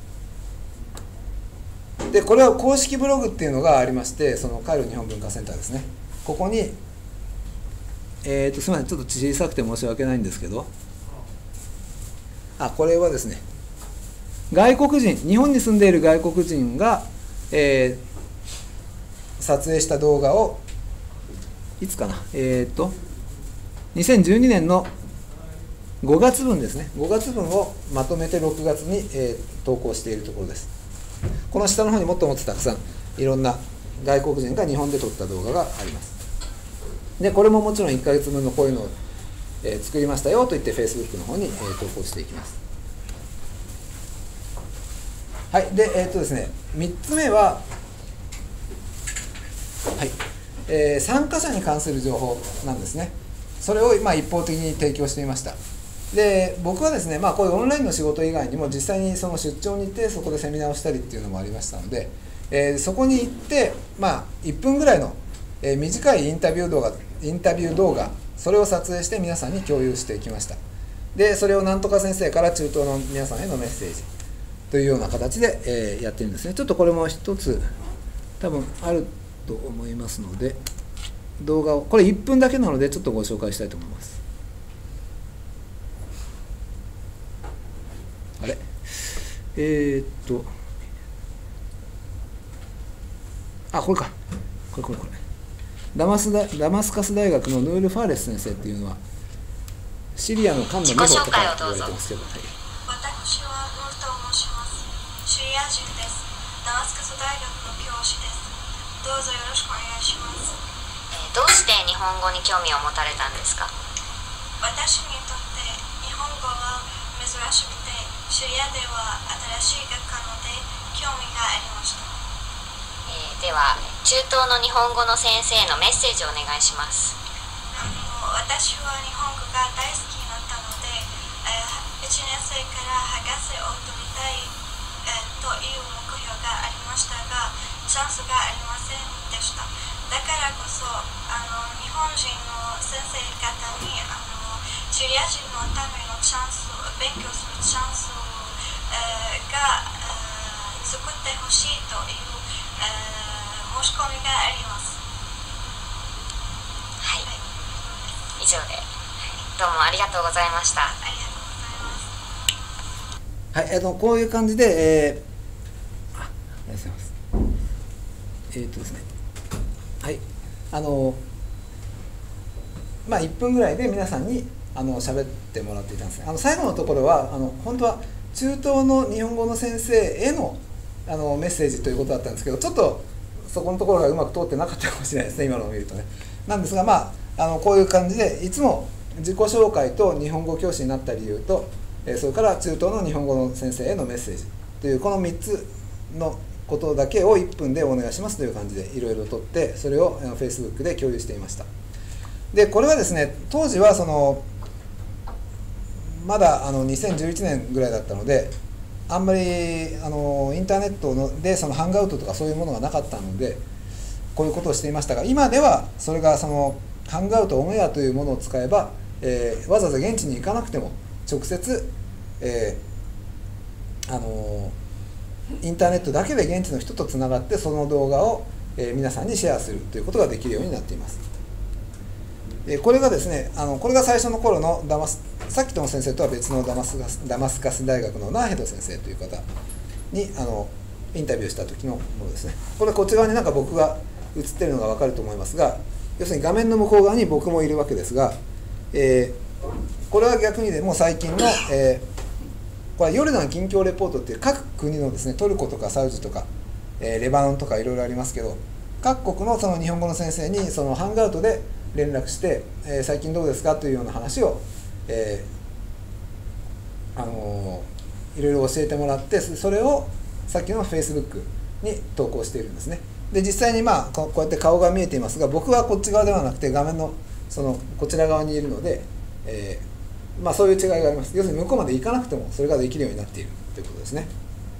で、これは公式ブログっていうのがありまして、そのカイロ日本文化センターですね。ここに、えーと、すみません、ちょっと小さくて申し訳ないんですけど、あ、これはですね、外国人、日本に住んでいる外国人が、えー、撮影した動画を、いつかな、えーと、にせんじゅうにねんのごがつぶんですね、ごがつぶんをまとめてろくがつに、えー、投稿しているところです。この下の方にもっともっとたくさんいろんな外国人が日本で撮った動画があります。で、これももちろんいっかげつぶんのこういうのを、えー、作りましたよと言って Facebook の方に、えー、投稿していきます。はい、で、えーっとですね、みっつめは、はい、えー、参加者に関する情報なんですね。それを、まあ、一方的に提供していました。で、僕はですね、まあ、こういうオンラインの仕事以外にも実際にその出張に行ってそこでセミナーをしたりっていうのもありましたので、えー、そこに行って、まあ、いっぷんぐらいの、えー、短いインタビュー動画、インタビュー動画、それを撮影して皆さんに共有していきました。で、それをなんとか先生から中東の皆さんへのメッセージというような形で、えー、やってるんですね。ちょっとこれも一つ多分あると思いますので、動画を、これいっぷんだけなのでちょっとご紹介したいと思います。あれえー、っとあ、これかこれこれこれダマスダダマスカス大学のヌール・ファーレス先生っていうのはシリアの菅野美穂とか言われてますけど、はい、 私はヌールと申します。シリア人です。ダマスカス大学の教師です。どうぞよろしくお願いします。 えー、どうして日本語に興味を持たれたんですか？ 私にとって日本語は珍しくて、シリアでは新しい学科ので興味がありました。 えー、では中東の日本語の先生へのメッセージをお願いします。 あの私は日本語が大好きになったので、えー、いちねん生から博士を取りたい、えー、という目標がありましたが、チャンスがありませんでした。だからこそあの日本人の先生方にあのシリア人のためのチャンス、勉強するチャンス、えー、が、えー、作ってほしいという、えー、申し込みがあります。 はい、はい、以上で、どうもありがとうございました。 ありがとうございます。 はい、あのこういう感じで、えー、あ、ありがとうございます。えー、っとですね、はい、あのまあいっぷんぐらいで皆さんにあの喋ってもらっていたんですね。あの最後のところはあの本当は中東の日本語の先生へのあのメッセージということだったんですけど、ちょっとそこのところがうまく通ってなかったかもしれないですね、今のを見るとね。なんですが、まあ、あのこういう感じでいつも自己紹介と日本語教師になった理由と、えそれから中東の日本語の先生へのメッセージというこのみっつのことだけをいっぷんでお願いしますという感じでいろいろとって、それを Facebook で共有していました。で、これはですね、当時はそのまだあのにせんじゅういちねんぐらいだったので、あんまりあのインターネットのでそのハンガウトとかそういうものがなかったのでこういうことをしていましたが、今ではそれがそのハンガウトオンエアというものを使えば、えー、わざわざ現地に行かなくても直接、えー、あのインターネットだけで現地の人とつながってその動画を、えー、皆さんにシェアするということができるようになっています。えー、これがですね、あのこれが最初の頃のダマスさっきとの先生とは別のダマスカス、ダマスカス大学のナーヘド先生という方にあのインタビューした時のものですね。これこっち側になんか僕が映ってるのが分かると思いますが、要するに画面の向こう側に僕もいるわけですが、えー、これは逆にでもう最近の、えー、これはヨルダン近況レポートっていう各国のですね、トルコとかサウジとか、えー、レバノンとかいろいろありますけど、各国のその日本語の先生にそのハンガウトで連絡して、えー、最近どうですかというような話をえー、あのー、いろいろ教えてもらって、それをさっきの Facebook に投稿しているんですね。 で実際にまあこうやって顔が見えていますが、僕はこっち側ではなくて画面のそのこちら側にいるので、えーまあ、そういう違いがあります。要するに向こうまで行かなくてもそれができるようになっているということですね。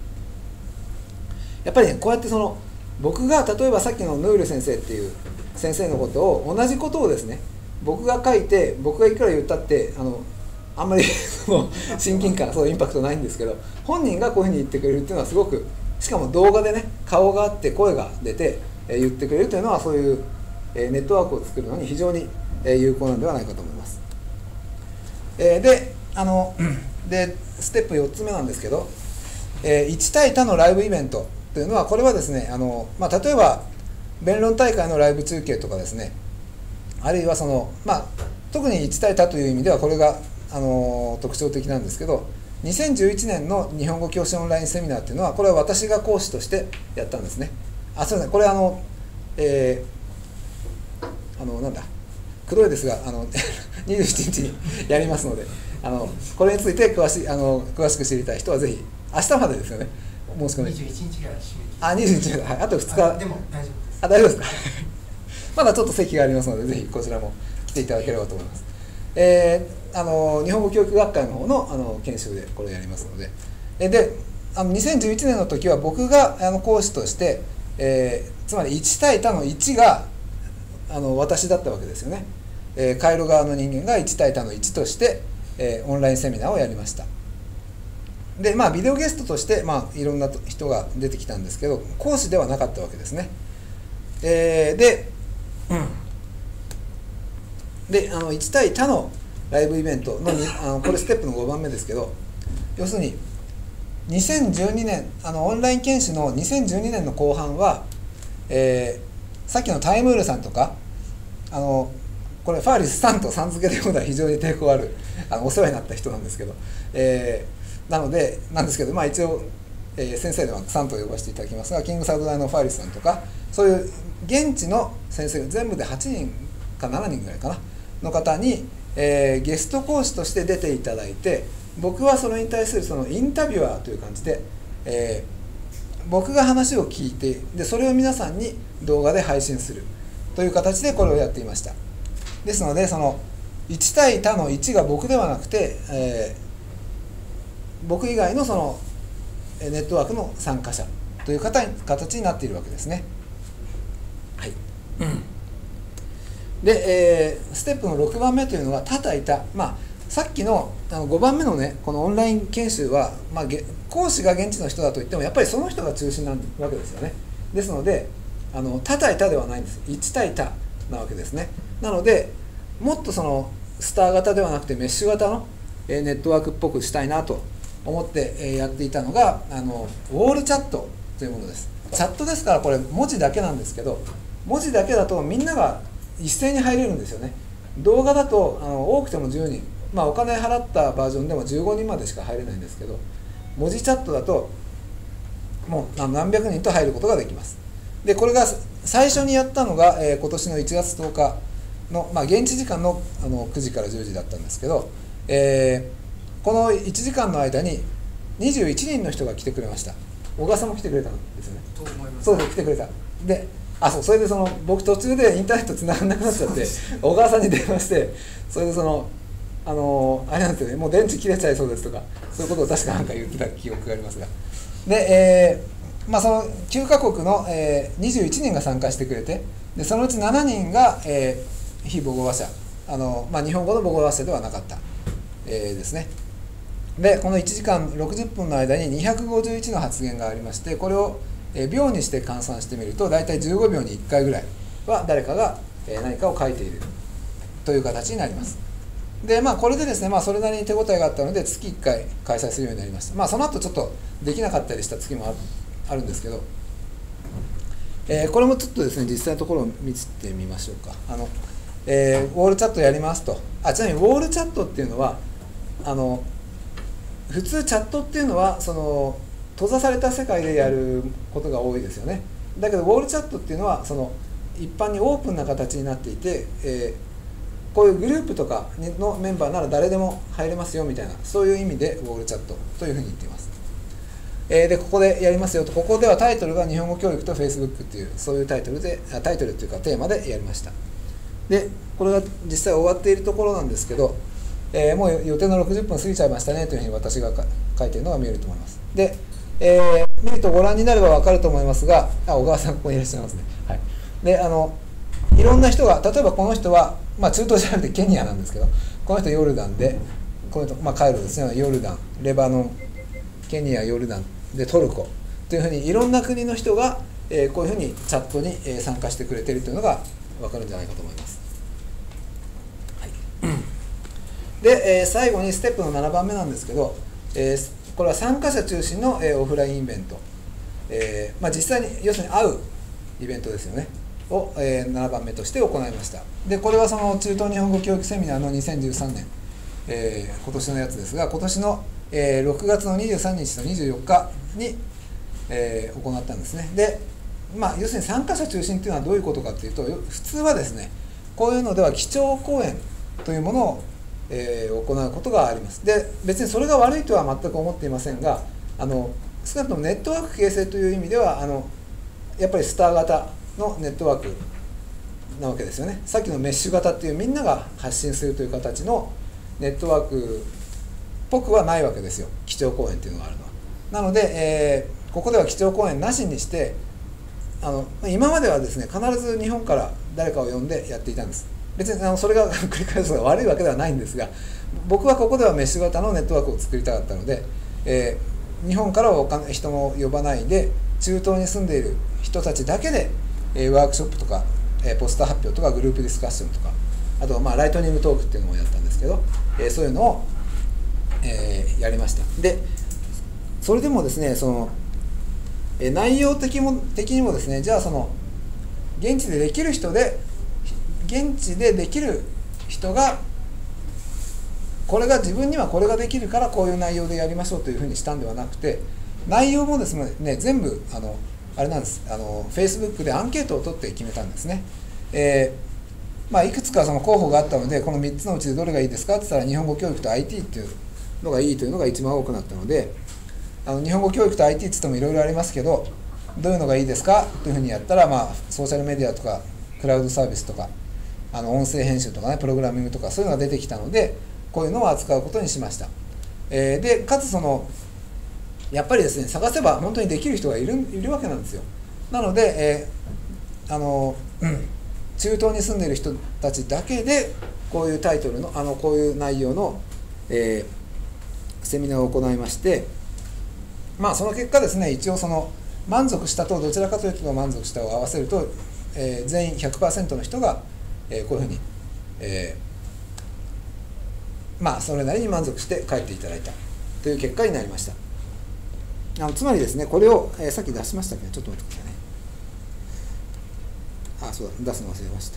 やっぱりね、こうやってその僕が例えばさっきのヌール先生っていう先生のことを同じことをですね、僕が書いて僕がいくら言ったってあのあんまりその親近感、そうインパクトないんですけど、本人がこういうふうに言ってくれるっていうのはすごく、しかも動画でね顔があって声が出て、えー、言ってくれるというのはそういう、えー、ネットワークを作るのに非常に、えー、有効なんではないかと思います。えー、であのでステップよっつめなんですけど、えー、いち対多のライブイベントというのは、これはですねあの、まあ、例えば弁論大会のライブ中継とかですね、あるいはその、まあ、特にいち対多という意味ではこれがあの特徴的なんですけど、にせんじゅういちねんの日本語教師オンラインセミナーというのは、これは私が講師としてやったんですね。あ、そうですね、これあの、えー、あのなんだ黒いですが、あのにじゅうしちにちにやりますので、あのこれについて詳しいあの詳しく知りたい人はぜひ明日までですよね、申し込み。 にじゅういちにちから締め切り。 あ、にじゅういちにち、はい、あとふつか。 でも大丈夫です。 あ、大丈夫ですかまだちょっと席がありますので、ぜひこちらも来ていただければと思います。えー、あの日本語教育学会の方のあの研修でこれやりますので、えであのにせんじゅういちねんの時は僕があの講師として、えー、つまりいち対多のいちがあの私だったわけですよね。えー、回路側の人間がいち対多のいちとして、えー、オンラインセミナーをやりました。でまあビデオゲストとして、まあ、いろんな人が出てきたんですけど、講師ではなかったわけですね。えー、で、うんであのいち対多のライブイベントのにあのこれステップのごばんめですけど、要するににせんじゅうにねんあのオンライン研修のにせんじゅうにねんの後半は、えー、さっきのタイムールさんとかあのこれファーリスさんとさん付けで読んだら非常に抵抗あるあのお世話になった人なんですけど、えー、なのでなんですけど、まあ、一応、えー、先生ではさんと呼ばせていただきますが、キングサウド大のファーリスさんとかそういう現地の先生が全部ではちにんかななにんぐらいかなの方に、えー、ゲスト講師として出ていただいて、僕はそれに対するそのインタビュアーという感じで、えー、僕が話を聞いて、でそれを皆さんに動画で配信するという形でこれをやっていました。ですのでそのいち対多のいちが僕ではなくて、えー、僕以外のそのネットワークの参加者という形になっているわけですね。はい、うんで、えー、ステップのろくばんめというのは多対多、まあ、さっき の, あのごばんめのねこのオンライン研修は、まあ、講師が現地の人だといってもやっぱりその人が中心なわけですよね。ですのであの多対多ではないんです。いち対多なわけですね。なのでもっとそのスター型ではなくてメッシュ型の、えー、ネットワークっぽくしたいなと思って、えー、やっていたのがあのウォールチャットというものです。チャットですからこれ文字だけなんですけど、文字だけだとみんなが一斉に入れるんですよね。動画だとあの多くてもじゅうにん、まあお金払ったバージョンでもじゅうごにんまでしか入れないんですけど、文字チャットだともう何百人と入ることができます。でこれが最初にやったのが、えー、今年のいちがつとおかの、まあ、現地時間 の, あのくじからじゅうじだったんですけど、えー、このいちじかんの間ににじゅういちにんの人が来てくれました。小川さんも来てくれたんですよね。 と思います。 そうそう来てくれた。であそうそれでその僕途中でインターネット繋がらなくなっちゃって小川さんに電話して、それでそのあのあれなんですよね、もう電池切れちゃいそうですとかそういうことを確かなんか言ってた記憶がありますが、で、えーまあ、そのきゅうかこくの、えー、にじゅういちにんが参加してくれて、でそのうちしちにんが、えー、非母語話者あの、まあ、日本語の母語話者ではなかった、えー、ですね。でこのいちじかんろくじゅっぷんの間ににひゃくごじゅういちの発言がありまして、これを秒にして換算してみると大体じゅうごびょうにいっかいぐらいは誰かが何かを書いているという形になります。でまあこれでですね、まあ、それなりに手応えがあったので月いっかい開催するようになりました。まあその後ちょっとできなかったりした月もあるあるんですけど、えー、これもちょっとですね実際のところを見てみましょうか。あの、えー、ウォールチャットやりますと、あちなみにウォールチャットっていうのはあの普通チャットっていうのはその閉ざされた世界でやることが多いですよね。だけどウォールチャットっていうのはその一般にオープンな形になっていて、えー、こういうグループとかのメンバーなら誰でも入れますよみたいな、そういう意味でウォールチャットというふうに言っています。 えー、でここでやりますよと、ここではタイトルが日本語教育と Facebook っていうそういうタイトルでタイトルっていうかテーマでやりました。でこれが実際終わっているところなんですけど、えー、もう予定のろくじゅっぷん過ぎちゃいましたねというふうに私が書いているのが見えると思います。で、えー、見るとご覧になれば分かると思いますが、あ、小川さんここにいらっしゃいますね。はい、であのいろんな人が、例えばこの人は、まあ、中東じゃなくてケニアなんですけど、この人ヨルダンで、この人、まあ、カイロですね、ヨルダン、レバノン、ケニア、ヨルダンでトルコというふうにいろんな国の人が、えー、こういうふうにチャットに、えー、参加してくれているというのが分かるんじゃないかと思います。はい、で、えー、最後にステップのななばんめなんですけど、えー、これは参加者中心の、えー、オフラインイベント、えーまあ、実際に要するに会うイベントですよねを、えー、ななばんめとして行いました。でこれはその中東日本語教育セミナーのにせんじゅうさんねん、えー、今年のやつですが、今年の、えー、ろくがつのにじゅうさんにちとにじゅうよっかに、えー、行ったんですね。で、まあ、要するに参加者中心というのはどういうことかというと、普通はですね、こういうのでは基調講演というものを、えー、行うことがあります。で別にそれが悪いとは全く思っていませんが、あの少なくともネットワーク形成という意味では、あのやっぱりスター型のネットワークなわけですよね。さっきのメッシュ型っていうみんなが発信するという形のネットワークっぽくはないわけですよ、基調講演っていうのがあるのは。なので、えー、ここでは基調講演なしにして、あの今まではですね、必ず日本から誰かを呼んでやっていたんです。別にあのそれが繰り返すのが悪いわけではないんですが、僕はここではメッシュ型のネットワークを作りたかったので、えー、日本からは人も呼ばないで、中東に住んでいる人たちだけで、えー、ワークショップとか、えー、ポスター発表とかグループディスカッションとか、あと、まあ、ライトニングトークっていうのもやったんですけど、えー、そういうのを、えー、やりました。でそれでもですね、その、えー、内容的も的にもですね、じゃあその現地でできる人で現地でできる人が、これが自分にはこれができるからこういう内容でやりましょうというふうにしたんではなくて、内容もですね、全部あのあれなんです、あの Facebook でアンケートを取って決めたんですね。えーまあ、いくつかその候補があったので、このみっつのうちでどれがいいですかって言ったら、日本語教育と アイティー っていうのがいいというのが一番多くなったので、あの日本語教育と アイティー って言ってもいろいろありますけど、どういうのがいいですかというふうにやったら、まあ、ソーシャルメディアとかクラウドサービスとか、あの音声編集とかね、プログラミングとかそういうのが出てきたので、こういうのを扱うことにしました。えー、でかつそのやっぱりですね、探せば本当にできる人がいるいるわけなんですよ。なので、えー、あの、うん、中東に住んでいる人たちだけでこういうタイトルのあのこういう内容の、えー、セミナーを行いまして、まあその結果ですね、一応その満足したとどちらかというと満足したを合わせると、えー、全員 ひゃくパーセント の人が、えー、こういうふうに、えー、まあそれなりに満足して帰っていただいたという結果になりました。あのつまりですね、これを、えー、さっき出しましたけど、ちょっと待ってくださいね。あ、そうだ、出すの忘れました。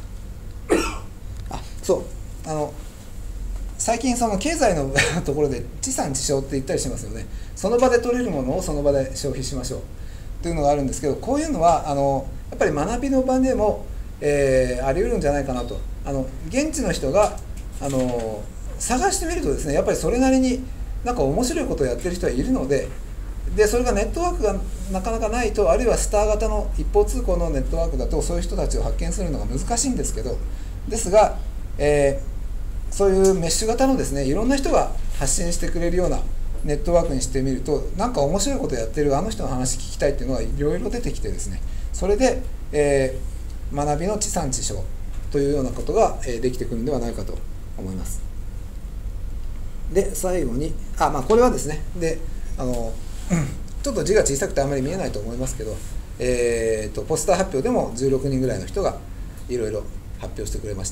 あ、そう、あの最近その経済のところで地産地消って言ったりしますよね。その場で取れるものをその場で消費しましょうというのがあるんですけど、こういうのはあのやっぱり学びの場でも、えー、あり得るんじゃないかなと。あの現地の人があの探してみるとですね、やっぱりそれなりになんか面白いことをやってる人はいるので、でそれがネットワークがなかなかないと、あるいはスター型の一方通行のネットワークだとそういう人たちを発見するのが難しいんですけど、ですが、えー、そういうメッシュ型のですね、いろんな人が発信してくれるようなネットワークにしてみると、なんか面白いことやってるあの人の話聞きたいっていうのがいろいろ出てきてですね、それで、えー、学びの地産地消というようなことが、えー、できてくるんではないかと思います。で最後に、あ、まあこれはですね、であのちょっと字が小さくてあまり見えないと思いますけど、えー、とポスター発表でもじゅうろくにんぐらいの人がいろいろ発表してくれました。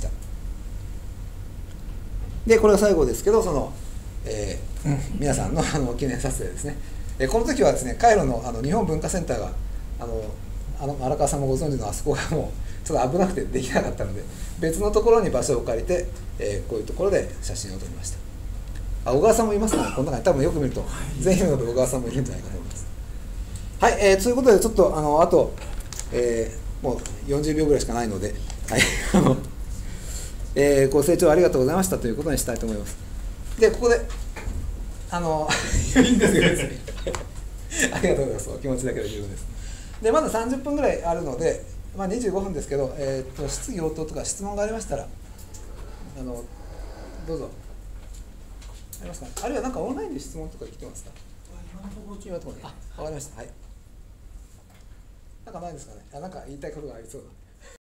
でこれが最後ですけど、その、えーうん、皆さん の, あの記念撮影ですね。えこの時はですね、カイロ の, あの日本文化センターがあのあの荒川さんもご存知のあそこがもうちょっと危なくてできなかったので、別のところに場所を借りて、えー、こういうところで写真を撮りました。あ、小川さんもいますね、この中に。多分よく見ると全員の小川さんもいるんじゃないかと思います。はい、えー、ということでちょっとあのあと、えー、もうよんじゅうびょうぐらいしかないので、はい、あのえー、ご清聴ありがとうございましたということにしたいと思います。でここであのいいんですよ別にありがとうございます。お気持ちだけで十分です。でまださんじゅっぷんぐらいあるので、まあ、にじゅうごふんですけど、えー、と質疑応答とか質問がありましたらあのどうぞ。ありますかね。あるいはなんかオンラインで質問とか来てますか。 今のところ今のところね。あ、わかりました。はい。なんかないですかね。あ、なんか言いたいことがありそうだ。